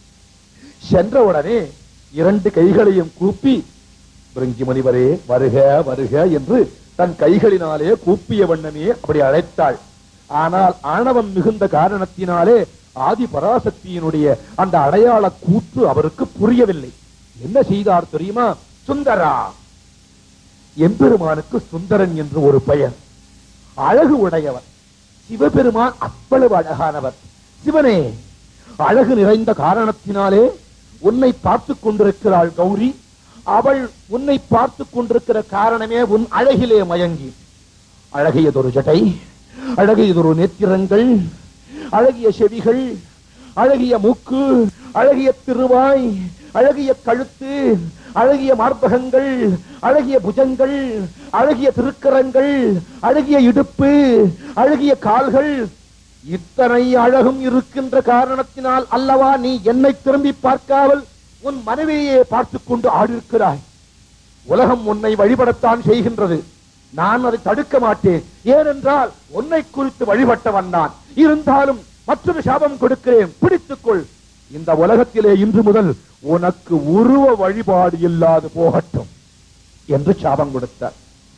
சென்றவுடனே இரண்டு கைகளையும் கூப்பி, பிருங்கி முனிவரே வருக வருக என்று தன் கைகளினாலே கூப்பிய வண்ணமே அப்படி அழைத்தாள். ஆனால் ஆணவம் மிகுந்த காரணத்தினாலே ஆதி பராசக்தியினுடைய அந்த அடையாள கூற்று அவருக்கு புரியவில்லை. என்ன செய்தார் தெரியுமா? சுந்தரா. எம்பெருமானுக்கு சுந்தரன் என்று ஒரு பெயர். அழகு உடையவர். சிவபெருமான் அவ்வளவு அழகானவர். சிவனே, அழகு நிறைந்த காரணத்தினாலே உன்னை பார்த்து கொண்டிருக்கிறாள் கௌரி. அவள் உன்னை பார்த்து கொண்டிருக்கிற காரணமே உன் அழகிலே மயங்கி. அழகியதொரு ஜடை, அழகியதொரு நேத்திரங்கள், அழகிய செவிகள், அழகிய மூக்கு, அழகிய திருவாய், அழகிய கழுத்து, அழகிய மார்பகங்கள், அழகிய புஜங்கள், அழகிய திருக்கரங்கள், அழகிய இடுப்பு, அழகிய கால்கள். இத்தனை அழகும் இருக்கின்ற காரணத்தினால் அல்லவா நீ என்னை திரும்பி பார்க்காமல் உன் மனைவியை பார்த்துக் கொண்டு ஆடிருக்கிறாய். உலகம் உன்னை வழிபடத்தான் செய்கின்றது. நான் அதை தடுக்க மாட்டேன். ஏனென்றால் உன்னை குறித்து வழிபட்டவன் நான். இருந்தாலும் மற்றொரு சாபம் கொடுக்கிறேன், பிடித்துக்கொள். இந்த உலகத்திலே இன்று முதல் உனக்கு உருவ வழிபாடு இல்லாது போகட்டும் என்று சாபம் கொடுத்தார்.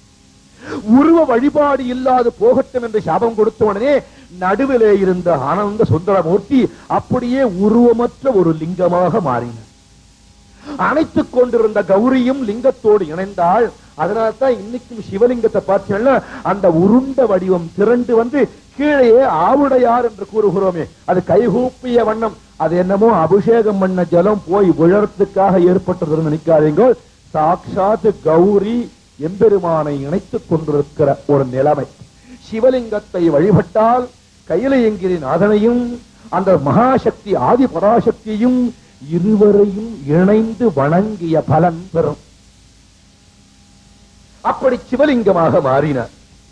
உருவ வழிபாடு இல்லாது போகட்டும் என்று சாபம் கொடுத்த உடனே நடுவிலே இருந்த ஆனந்த சுந்தரமூர்த்தி அப்படியே உருவமற்ற ஒரு லிங்கமாக மாறினார். அணைத்துக் கொண்டிருந்த கௌரியும் லிங்கத்தோடு இணைந்தாள். அதனால்தான் இன்னைக்கும் சிவலிங்கத்தை பார்த்தீங்கன்னா அந்த உருண்ட வடிவம் திரண்டு வந்து கீழே ஆவுடையார் என்று கூறுகிறோமே, அது கைகூப்பிய வண்ணம். அது என்னமோ அபிஷேகம் பண்ண ஜலம் போய் விழறதுக்காக ஏற்பட்டது நினைக்காதீங்க. சாட்சாத் கௌரி எம்பெருமானை இணைத்துக் கொண்டிருக்கிற ஒரு நிலைமை. சிவலிங்கத்தை வழிபட்டால் கையிலயங்கிரி நாதனையும் அந்த மகாசக்தி ஆதி பராசக்தியும் இருவரையும் இணைந்து வணங்கிய பலன் பெறும். அப்படி சிவலிங்கமாக மாறினார்.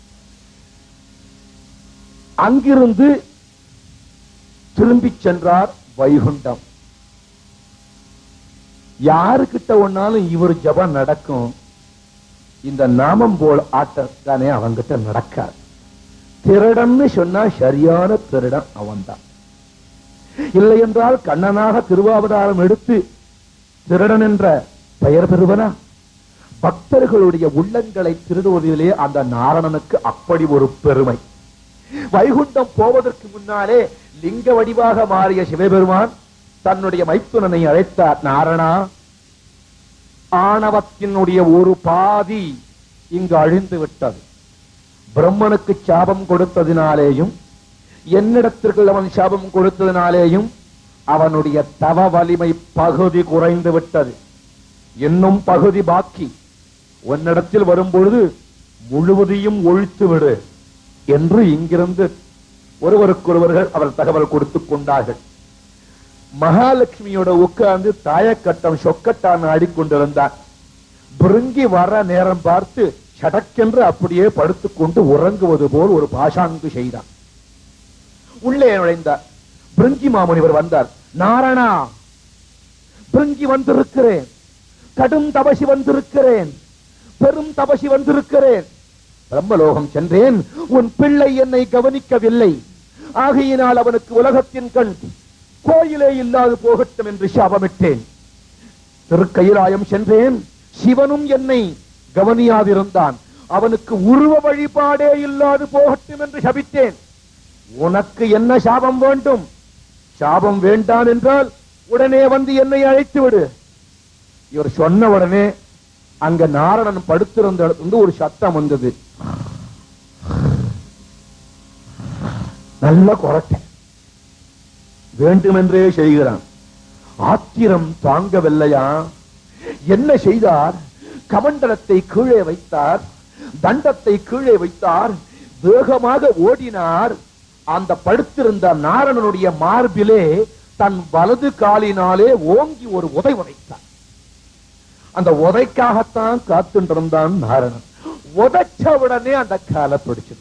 அங்கிருந்து திரும்பி சென்றார் வைகுண்டம். யாருக்கிட்ட ஒன்னாலும் இவர் ஜபம் நடக்கும். இந்த நாமம் போல் ஆட்டத்தானே அவங்கிட்ட நடக்காது. திருடன்னு சொன்னா சரியான திருடன் அவன்தான். இல்லை என்றால் கண்ணனாக திருவாவதாரம் எடுத்து திருடன் என்ற பெயர் பெறுவனா? பக்தர்களுடைய உள்ளங்களை திருடுவதிலே அந்த நாரணனுக்கு அப்படி ஒரு பெருமை. வைகுண்டம் போவதற்கு முன்னாலே லிங்க வடிவாக மாறிய சிவபெருமான் தன்னுடைய மைத்துனனை அழைத்தார். நாரணா, ஆணவத்தினுடைய ஒரு பாதி இங்கு அழிந்து விட்டது. பிரம்மனுக்கு சாபம் கொடுத்ததினாலேயும் என்னிடத்திற்கு அவன் சாபம் கொடுத்ததினாலேயும் அவனுடைய தவ வலிமை பகுதி குறைந்து விட்டது. இன்னும் பகுதி பாக்கி. உன்னிடத்தில் வரும்பொழுது முழுவதையும் ஒழித்து விடு என்று இங்கிருந்து ஒருவருக்கொருவர்கள் அவர் தகவல் கொடுத்துக் கொண்டார்கள். மகாலட்சுமியோட உட்கார்ந்து தாயக்கட்டம் சொக்கட்டான் ஆடிக்கொண்டிருந்தார். பிருங்கி வர நேரம் பார்த்து சடக்கென்று அப்படியே படுத்துக் கொண்டு உறங்குவது போல் ஒரு பாஷாங்கு செய்தார். உள்ளே நுழைந்தார். பிருங்கி மாமுனிவர் வந்தார். நாரணா, பிருங்கி வந்திருக்கிறேன், கடும் தபசி வந்திருக்கிறேன், பெரும் தபசி வந்திருக்கிறேன். பிரம்மலோகம் சென்றேன், உன் பிள்ளை என்னை கவனிக்கவில்லை, ஆகையினால் அவனுக்கு உலகத்தின் கண் கோயிலே இல்லாது போகட்டும் என்று சாபமிட்டேன். திருக்கயிலாயம் சென்றேன், சிவனும் என்னை கவனியாதிருந்தான், அவனுக்கு உருவ வழிபாடே இல்லாது போகட்டும் என்று சபித்தேன். உனக்கு என்ன சாபம் வேண்டும்? சாபம் வேண்டாம் என்றால் உடனே வந்து என்னை அழைத்து விடு. இவர் சொன்ன உடனே அங்க நாரணன் படுத்திருந்த இடத்துல ஒரு சத்தம் வந்தது. நல்ல கொரட்டை, வேண்டுமென்றே செய்கிறான். ஆத்திரம் தாங்கவில்லையா? என்ன செய்தார்? கமண்டலத்தை கீழே வைத்தார், தண்டத்தை கீழே வைத்தார், வேகமாக ஓடினார். அந்த படுத்திருந்த நாரணனுடைய மார்பிலே தன் வலது காலினாலே ஓங்கி ஒரு உதை உதைத்தார். அந்த உதைக்காகத்தான் காத்துண்டிருந்தான் நாரணன். உதைச்ச உடனே அந்த காலை பிடிச்சிருந்த.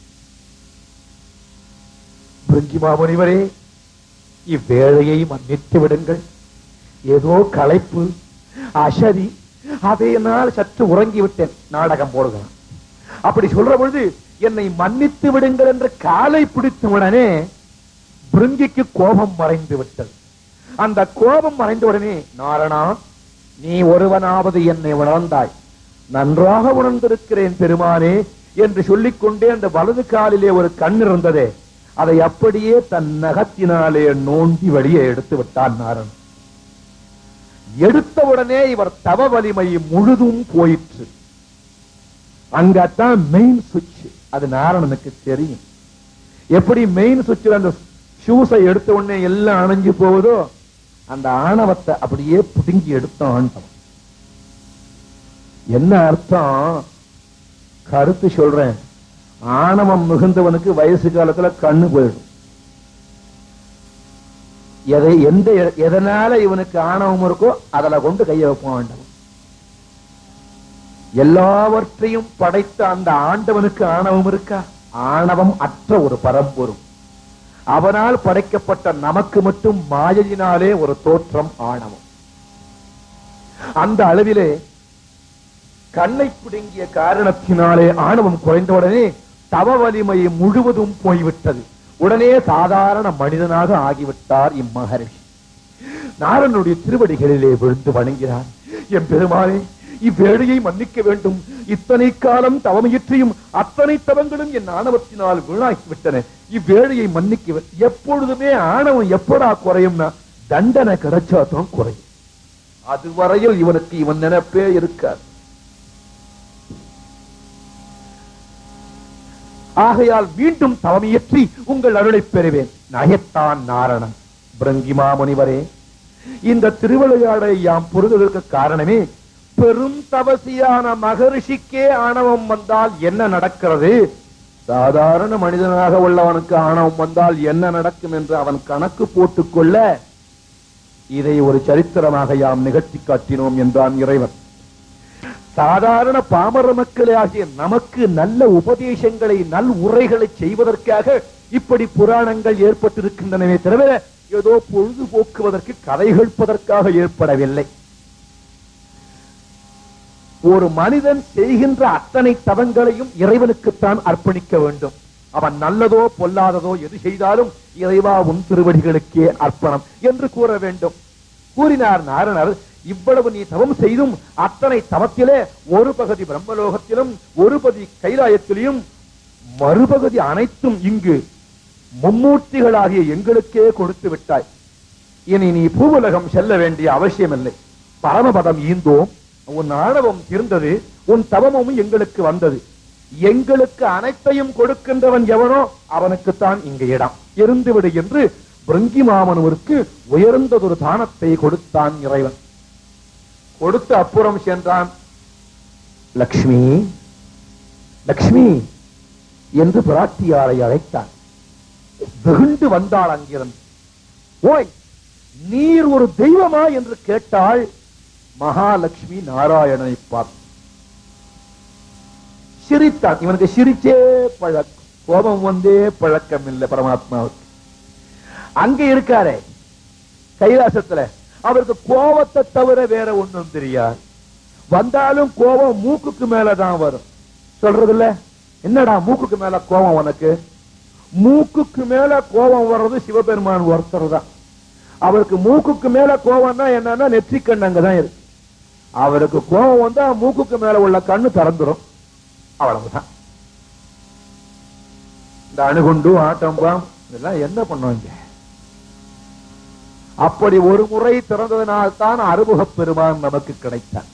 பிருங்கி மாமுனிவரே, இவ்வேளையை மன்னித்து விடுங்கள். ஏதோ களைப்பு, அசதி, அதையினால் சற்று உறங்கிவிட்டேன். நாடகம் போடுகிறான். அப்படி சொல்ற பொழுது என்னை மன்னித்து விடுங்கள் என்று காலை பிடித்த உடனே பிருங்கிக்கு கோபம் மறைந்து விட்டது. அந்த கோபம் மறைந்த உடனே, நாரணா, நீ ஒருவனாவது என்னை உணர்ந்தாய், நன்றாக உணர்ந்திருக்கிறேன் பெருமானே என்று சொல்லிக்கொண்டே அந்த வலது காலிலே ஒரு கண் இருந்ததே, அதை அப்படியே தன் நகத்தினாலே நோண்டி வெளியே எடுத்து விட்டான் நாரணன். எடுத்தவுடனே இவர் தவ வலிமை முழுதும் போயிற்று. அங்கத்தான் மெயின் சுவிட்ச். அது நாரணனுக்கு தெரியும். எப்படி மெயின் சுவிட்சில் அந்த ஷூஸை எடுத்த உடனே எல்லாம் அணைஞ்சு போவதோ, அந்த ஆணவத்தை அப்படியே புடுங்கி எடுத்தான் ஆண்டவன். என்ன அர்த்தம்? கருத்து சொல்றேன். ஆணவம் மிகுந்தவனுக்கு வயசு காலத்துல கண்ணு போயிடும். எதனால இவனுக்கு ஆணவம் இருக்கோ அதுல கொண்டு கைய வைப்பான் ஆண்டவன். எல்லாவற்றையும் படைத்த அந்த ஆண்டவனுக்கு ஆணவம் இருக்கா? ஆணவம் அற்ற ஒரு பரம்பொருள். அவனால் படைக்கப்பட்ட நமக்கு மட்டும் மாயையினாலே ஒரு தோற்றம் ஆணவம். அந்த அளவிலே கண்ணை பிடுங்கிய காரணத்தினாலே ஆணவம் குறைந்தவுடனே தவ வலிமை முழுவதும் போய்விட்டது. உடனே சாதாரண மனிதனாக ஆகிவிட்டார் இம்மகரிஷி. நாரணனுடைய திருவடிகளிலே விழுந்து வணங்கினார். என் பெருமானே, இவ்வேளையை மன்னிக்க வேண்டும். இத்தனை காலம் தவமையிற்றியும் அத்தனை தவங்களும் என் ஆணவத்தினால் வீணாக்கிவிட்டன. இவ்வேளையை மன்னிக்க. எப்பொழுதுமே ஆணவம் எப்படா குறையும்னா, தண்டனை கிடைச்சாதான் குறையும். அதுவரையில் இவனுக்கு இவன் நினைப்பே இருக்காது. ஆகையால் மீண்டும் தவமையற்றி உங்கள் அருளை பெறுவேன். நகைத்தான் நாரணன். பிருங்கிமா முனிவரே, இந்த திருவிளையாடை யாம் புரிதற்கு காரணமே, பெரும் தபசியான மகரிஷிக்கே ஆணவம் வந்தால் என்ன நடக்கிறது, சாதாரண மனிதனாக உள்ளவனுக்கு ஆணவம் வந்தால் என்ன நடக்கும் என்று அவன் கணக்கு போட்டுக்கொள்ள இதை ஒரு சரித்திரமாக யாம் நிகழ்த்தி காட்டினோம் என்றான் இறைவன். சாதாரண பாமர மக்களே ஆகிய நமக்கு நல்ல உபதேசங்களை, நல் உரைகளை செய்வதற்காக இப்படி புராணங்கள் ஏற்பட்டிருக்கின்றனவே தவிர ஏதோ பொழுதுபோக்குவதற்கு, கதை கேட்பதற்காக ஏற்படவில்லை. ஒரு மனிதன் செய்கின்ற அத்தனை தவங்களையும் இறைவனுக்குத்தான் அர்ப்பணிக்க வேண்டும். அவன் நல்லதோ பொல்லாததோ எது செய்தாலும் இறைவா உன் திருவடிகளுக்கே அர்ப்பணம் என்று கூற வேண்டும். கூறினார் நாரணர். இவ்வளவு நீ தவம் செய்தும் அத்தனை தவத்திலே ஒரு பகுதி பிரம்மலோகத்திலும் ஒரு பகுதி கைலாயத்திலும் மறுபகுதி அனைத்தும் இங்கு மும்மூர்த்திகளாகிய எங்களுக்கே கொடுத்து விட்டாய். இனி நீ பூவுலகம் செல்ல வேண்டிய அவசியம் இல்லை. பரமபதம் ஈந்தோம், உன் ஆணவம் தீர்ந்தது, உன் தவமும் எங்களுக்கு வந்தது. எங்களுக்கு அனைத்தையும் கொடுக்கின்றவன் எவனோ அவனுக்குத்தான் இங்கு இடம், இருந்துவிடு என்று பிருங்கி மாமனுவருக்கு உயர்ந்ததொரு தானத்தை கொடுத்தான் இறைவன். கொடுத்து அப்புறம் சென்றான். லக்ஷ்மி லக்ஷ்மி என்று பிராட்டியாரை அழைத்தான். வெகுண்டு வந்தாள் அங்கிருந்து. ஓய், நீர் ஒரு தெய்வமா என்று கேட்டாள். மகாலட்சுமி நாராயணனை பார்த்து சிரித்தான். இவனுக்கு சிரிச்சே பழக்கம், கோபம் வந்தே பழக்கம் இல்லை பரமாத்மாவுக்கு. அங்க இருக்காரே கைலாசத்துல, அவருக்கு கோபத்தை தவிர வேற ஒண்ணும் தெரியாது. வந்தாலும் கோபம் மூக்குக்கு மேலதான் வரும். சொல்றது இல்ல, என்னடா மூக்குக்கு மேல கோபம் உனக்கு? மூக்குக்கு மேல கோபம் வர்றது சிவபெருமான் ஒருத்தர் தான். அவருக்கு மூக்குக்கு மேல கோபம்னா என்னன்னா நெற்றி கண் அங்கதான் இருக்கு. அவருக்கு கோபம் வந்தா மூக்குக்கு மேல உள்ள கண்ணு திறந்துரும், அவ்வளவுதான். இந்த அணுகுண்டு ஆட்டம்பாம் இதெல்லாம் என்ன பண்ணுவாங்க? அப்படி ஒரு முறை திறந்ததனால்தான் அறுமுகப் பெருமான் நமக்கு கிடைத்தான்.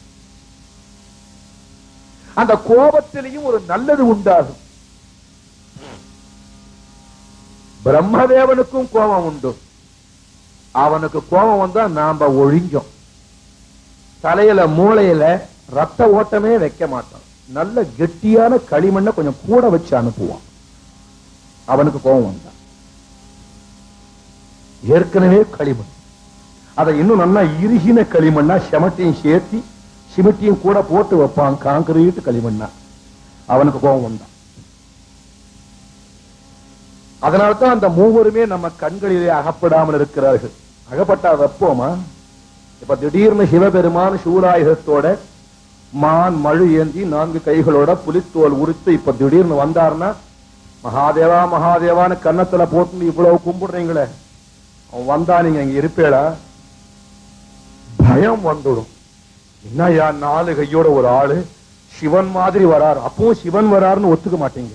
அந்த கோபத்திலையும் ஒரு நல்லது உண்டாகும். பிரம்மதேவனுக்கும் கோபம் உண்டு. அவனுக்கு கோபம் வந்தா நாம ஒழிஞ்சோம். தலையில மூளையில ரத்த ஓட்டமே வைக்க மாட்டான். நல்ல கெட்டியான களிமண்ணை கொஞ்சம் கூட வச்சு அனுப்புவான். அவனுக்கு கோபம் வந்தா ஏற்கனவே களிமண், அதை இன்னும் நல்லா இறுகின களிமண்ணா செமட்டையும் சேர்த்தி சிமெட்டியும் கூட போட்டு வைப்பான். காங்கிரீட் களிமண்ணா அவனுக்கு கோபம் வந்தான். அதனால்தான் அந்த மூவருமே நம்ம கண்களிலே அகப்படாமல் இருக்கிறார்கள். அகப்பட்டா வைப்போமா? இப்ப திடீர்னு சிவபெருமான் சூலாயுதத்தோட மான் மழு ஏந்தி 4 கைகளோட புலித்தோல் உரித்து இப்ப திடீர்னு வந்தார்னா, மகாதேவா மகாதேவான்னு கன்னத்துல போட்டு இவ்வளவு கும்பிடுறீங்களே, அவன் வந்தா நீங்க இங்க இருப்பேடா? பயம் வந்துடும். என்னையா 4 கையோட ஒரு ஆளு சிவன் மாதிரி வராரு, அப்பவும் சிவன் வராருன்னு ஒத்துக்க மாட்டீங்க.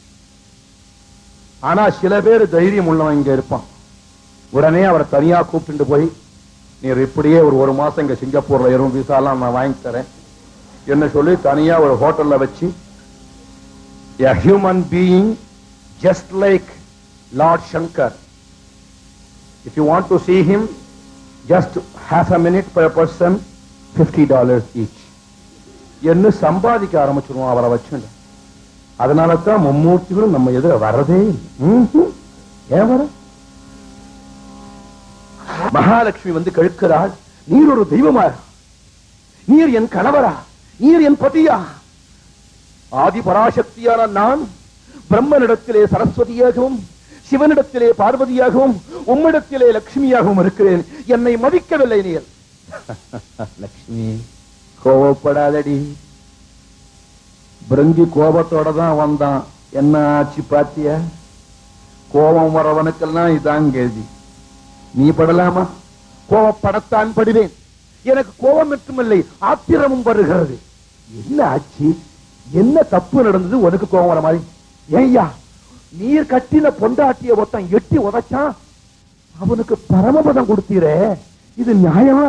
ஆனா சில பேர் தைரியம் உள்ளவன் இங்க இருப்பான். உடனே அவரை தனியா கூப்பிட்டு போய், நீர் இப்படியே ஒரு மாசம் இங்க சிங்கப்பூர்ல இரும், விசாலாம் நான் வாங்கி தரேன் என்ன சொல்லி தனியா ஒரு ஹோட்டல்ல வச்சு, a human being just like Lord Shankar, if you want to see him, just half a minute per person, $50 each என்ன சம்பாதிக்க ஆரம்பிச்சிருவோம் அவரை வச்சு. அதனாலதான் மும்மூர்த்திகளும் நம்ம எதிர வரதே. ஏன் வர? மகாலட்சுமி வந்து கேட்கிறாள், நீர் ஒரு தெய்வமா? நீர் என் கணவரா? நீர் என் பதியா? ஆதி பராசக்தியான நான் பிரம்மனிடத்திலே சரஸ்வதியாகவும் சிவனிடத்திலே பார்வதியாகவும் உம்மிடத்திலே லட்சுமியாகவும் இருக்கிறேன். என்னை மதிக்கவில்லை நீர். லட்சுமி கோபப்படாதடி. பிருங்கி கோபத்தோட தான் வந்தான். என்ன ஆச்சு பாத்திய? கோபம் வரவனுக்கெல்லாம் இதான் கேள்வி. நீ படலாமா? கோபப்படத்தான் படுவேன். எனக்கு கோபம் மட்டுமில்லை, ஆத்திரமும் வருகிறது. என்ன ஆச்சு? என்ன தப்பு நடந்தது உனக்கு கோபம் வர மாதிரி? ஏய்யா, நீர் கட்டின பொண்டாட்டிய ஒருத்தன் எட்டி உதைச்சான், அவனுக்கு பரமபதம் கொடுத்தீரே, இது நியாயமா?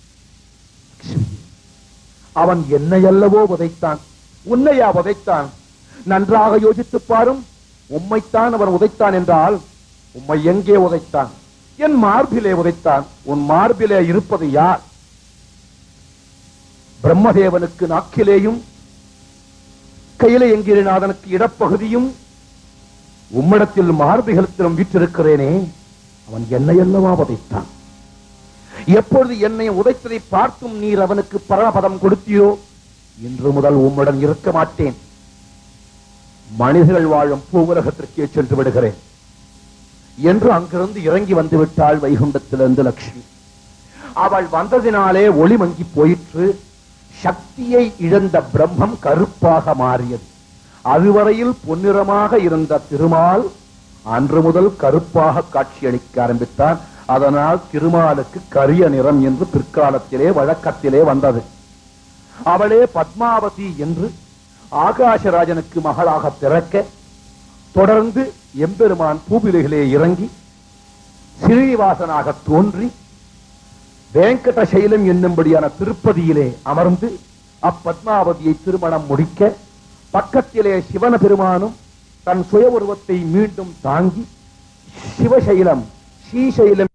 அவன் என்னையல்லவோ உதைத்தான், உன்னையா உதைத்தான்? நன்றாக யோசித்து பாரும். உம்மைத்தான் அவன் உதைத்தான் என்றால் உம்மை எங்கே உதைத்தான்? என் மார்பிலே உதைத்தான். உன் மார்பிலே இருப்பது யார்? பிரம்மதேவனுக்கு நாக்கிலேயும் கையில என்கிறநாதனுக்கு இடப்பகுதியும் உம்மிடத்தில் மார்பிகளத்திலும் வீற்றிருக்கிறேனே, அவன் என்னை அல்லவா உதைத்தான். எப்பொழுது என்னை உதைத்ததை பார்த்தும் நீர் அவனுக்கு பரமபதம் கொடுத்தியோ, இன்று முதல் உம்முடன் இருக்க மாட்டேன். மனிதர்கள் வாழும் பூவுலகத்திற்கே சென்று விடுகிறேன் என்று அங்கிருந்து இறங்கி வந்து விட்டாள் வைகுண்டத்திலிருந்து லட்சுமி. அவள் வந்ததினாலே ஒளி மங்கி போயிற்று. சக்தியை இழந்த பிரம்மம் கருப்பாக மாறியது. அதுவரையில் பொன்னிறமாக இருந்த திருமால் அன்று முதல் கருப்பாக காட்சியளிக்க ஆரம்பித்தான். அதனால் திருமாலுக்கு கரிய நிறம் என்று பிற்காலத்திலே வழக்கத்திலே வந்தது. அவளே பத்மாவதி என்று ஆகாசராஜனுக்கு மகளாக பிறக்க, தொடர்ந்து எம்பெருமான் பூவிலைகளே இறங்கி ஸ்ரீனிவாசனாக தோன்றி வேங்கட சைலம் என்னும்படியான திருப்பதியிலே அமர்ந்து அப்பத்மாவதியை திருமணம் முடிக்க, பக்கத்திலே சிவன பெருமானும் தன் சுய உருவத்தை மீண்டும் தாங்கி சிவசைலம் ஸ்ரீசைலம்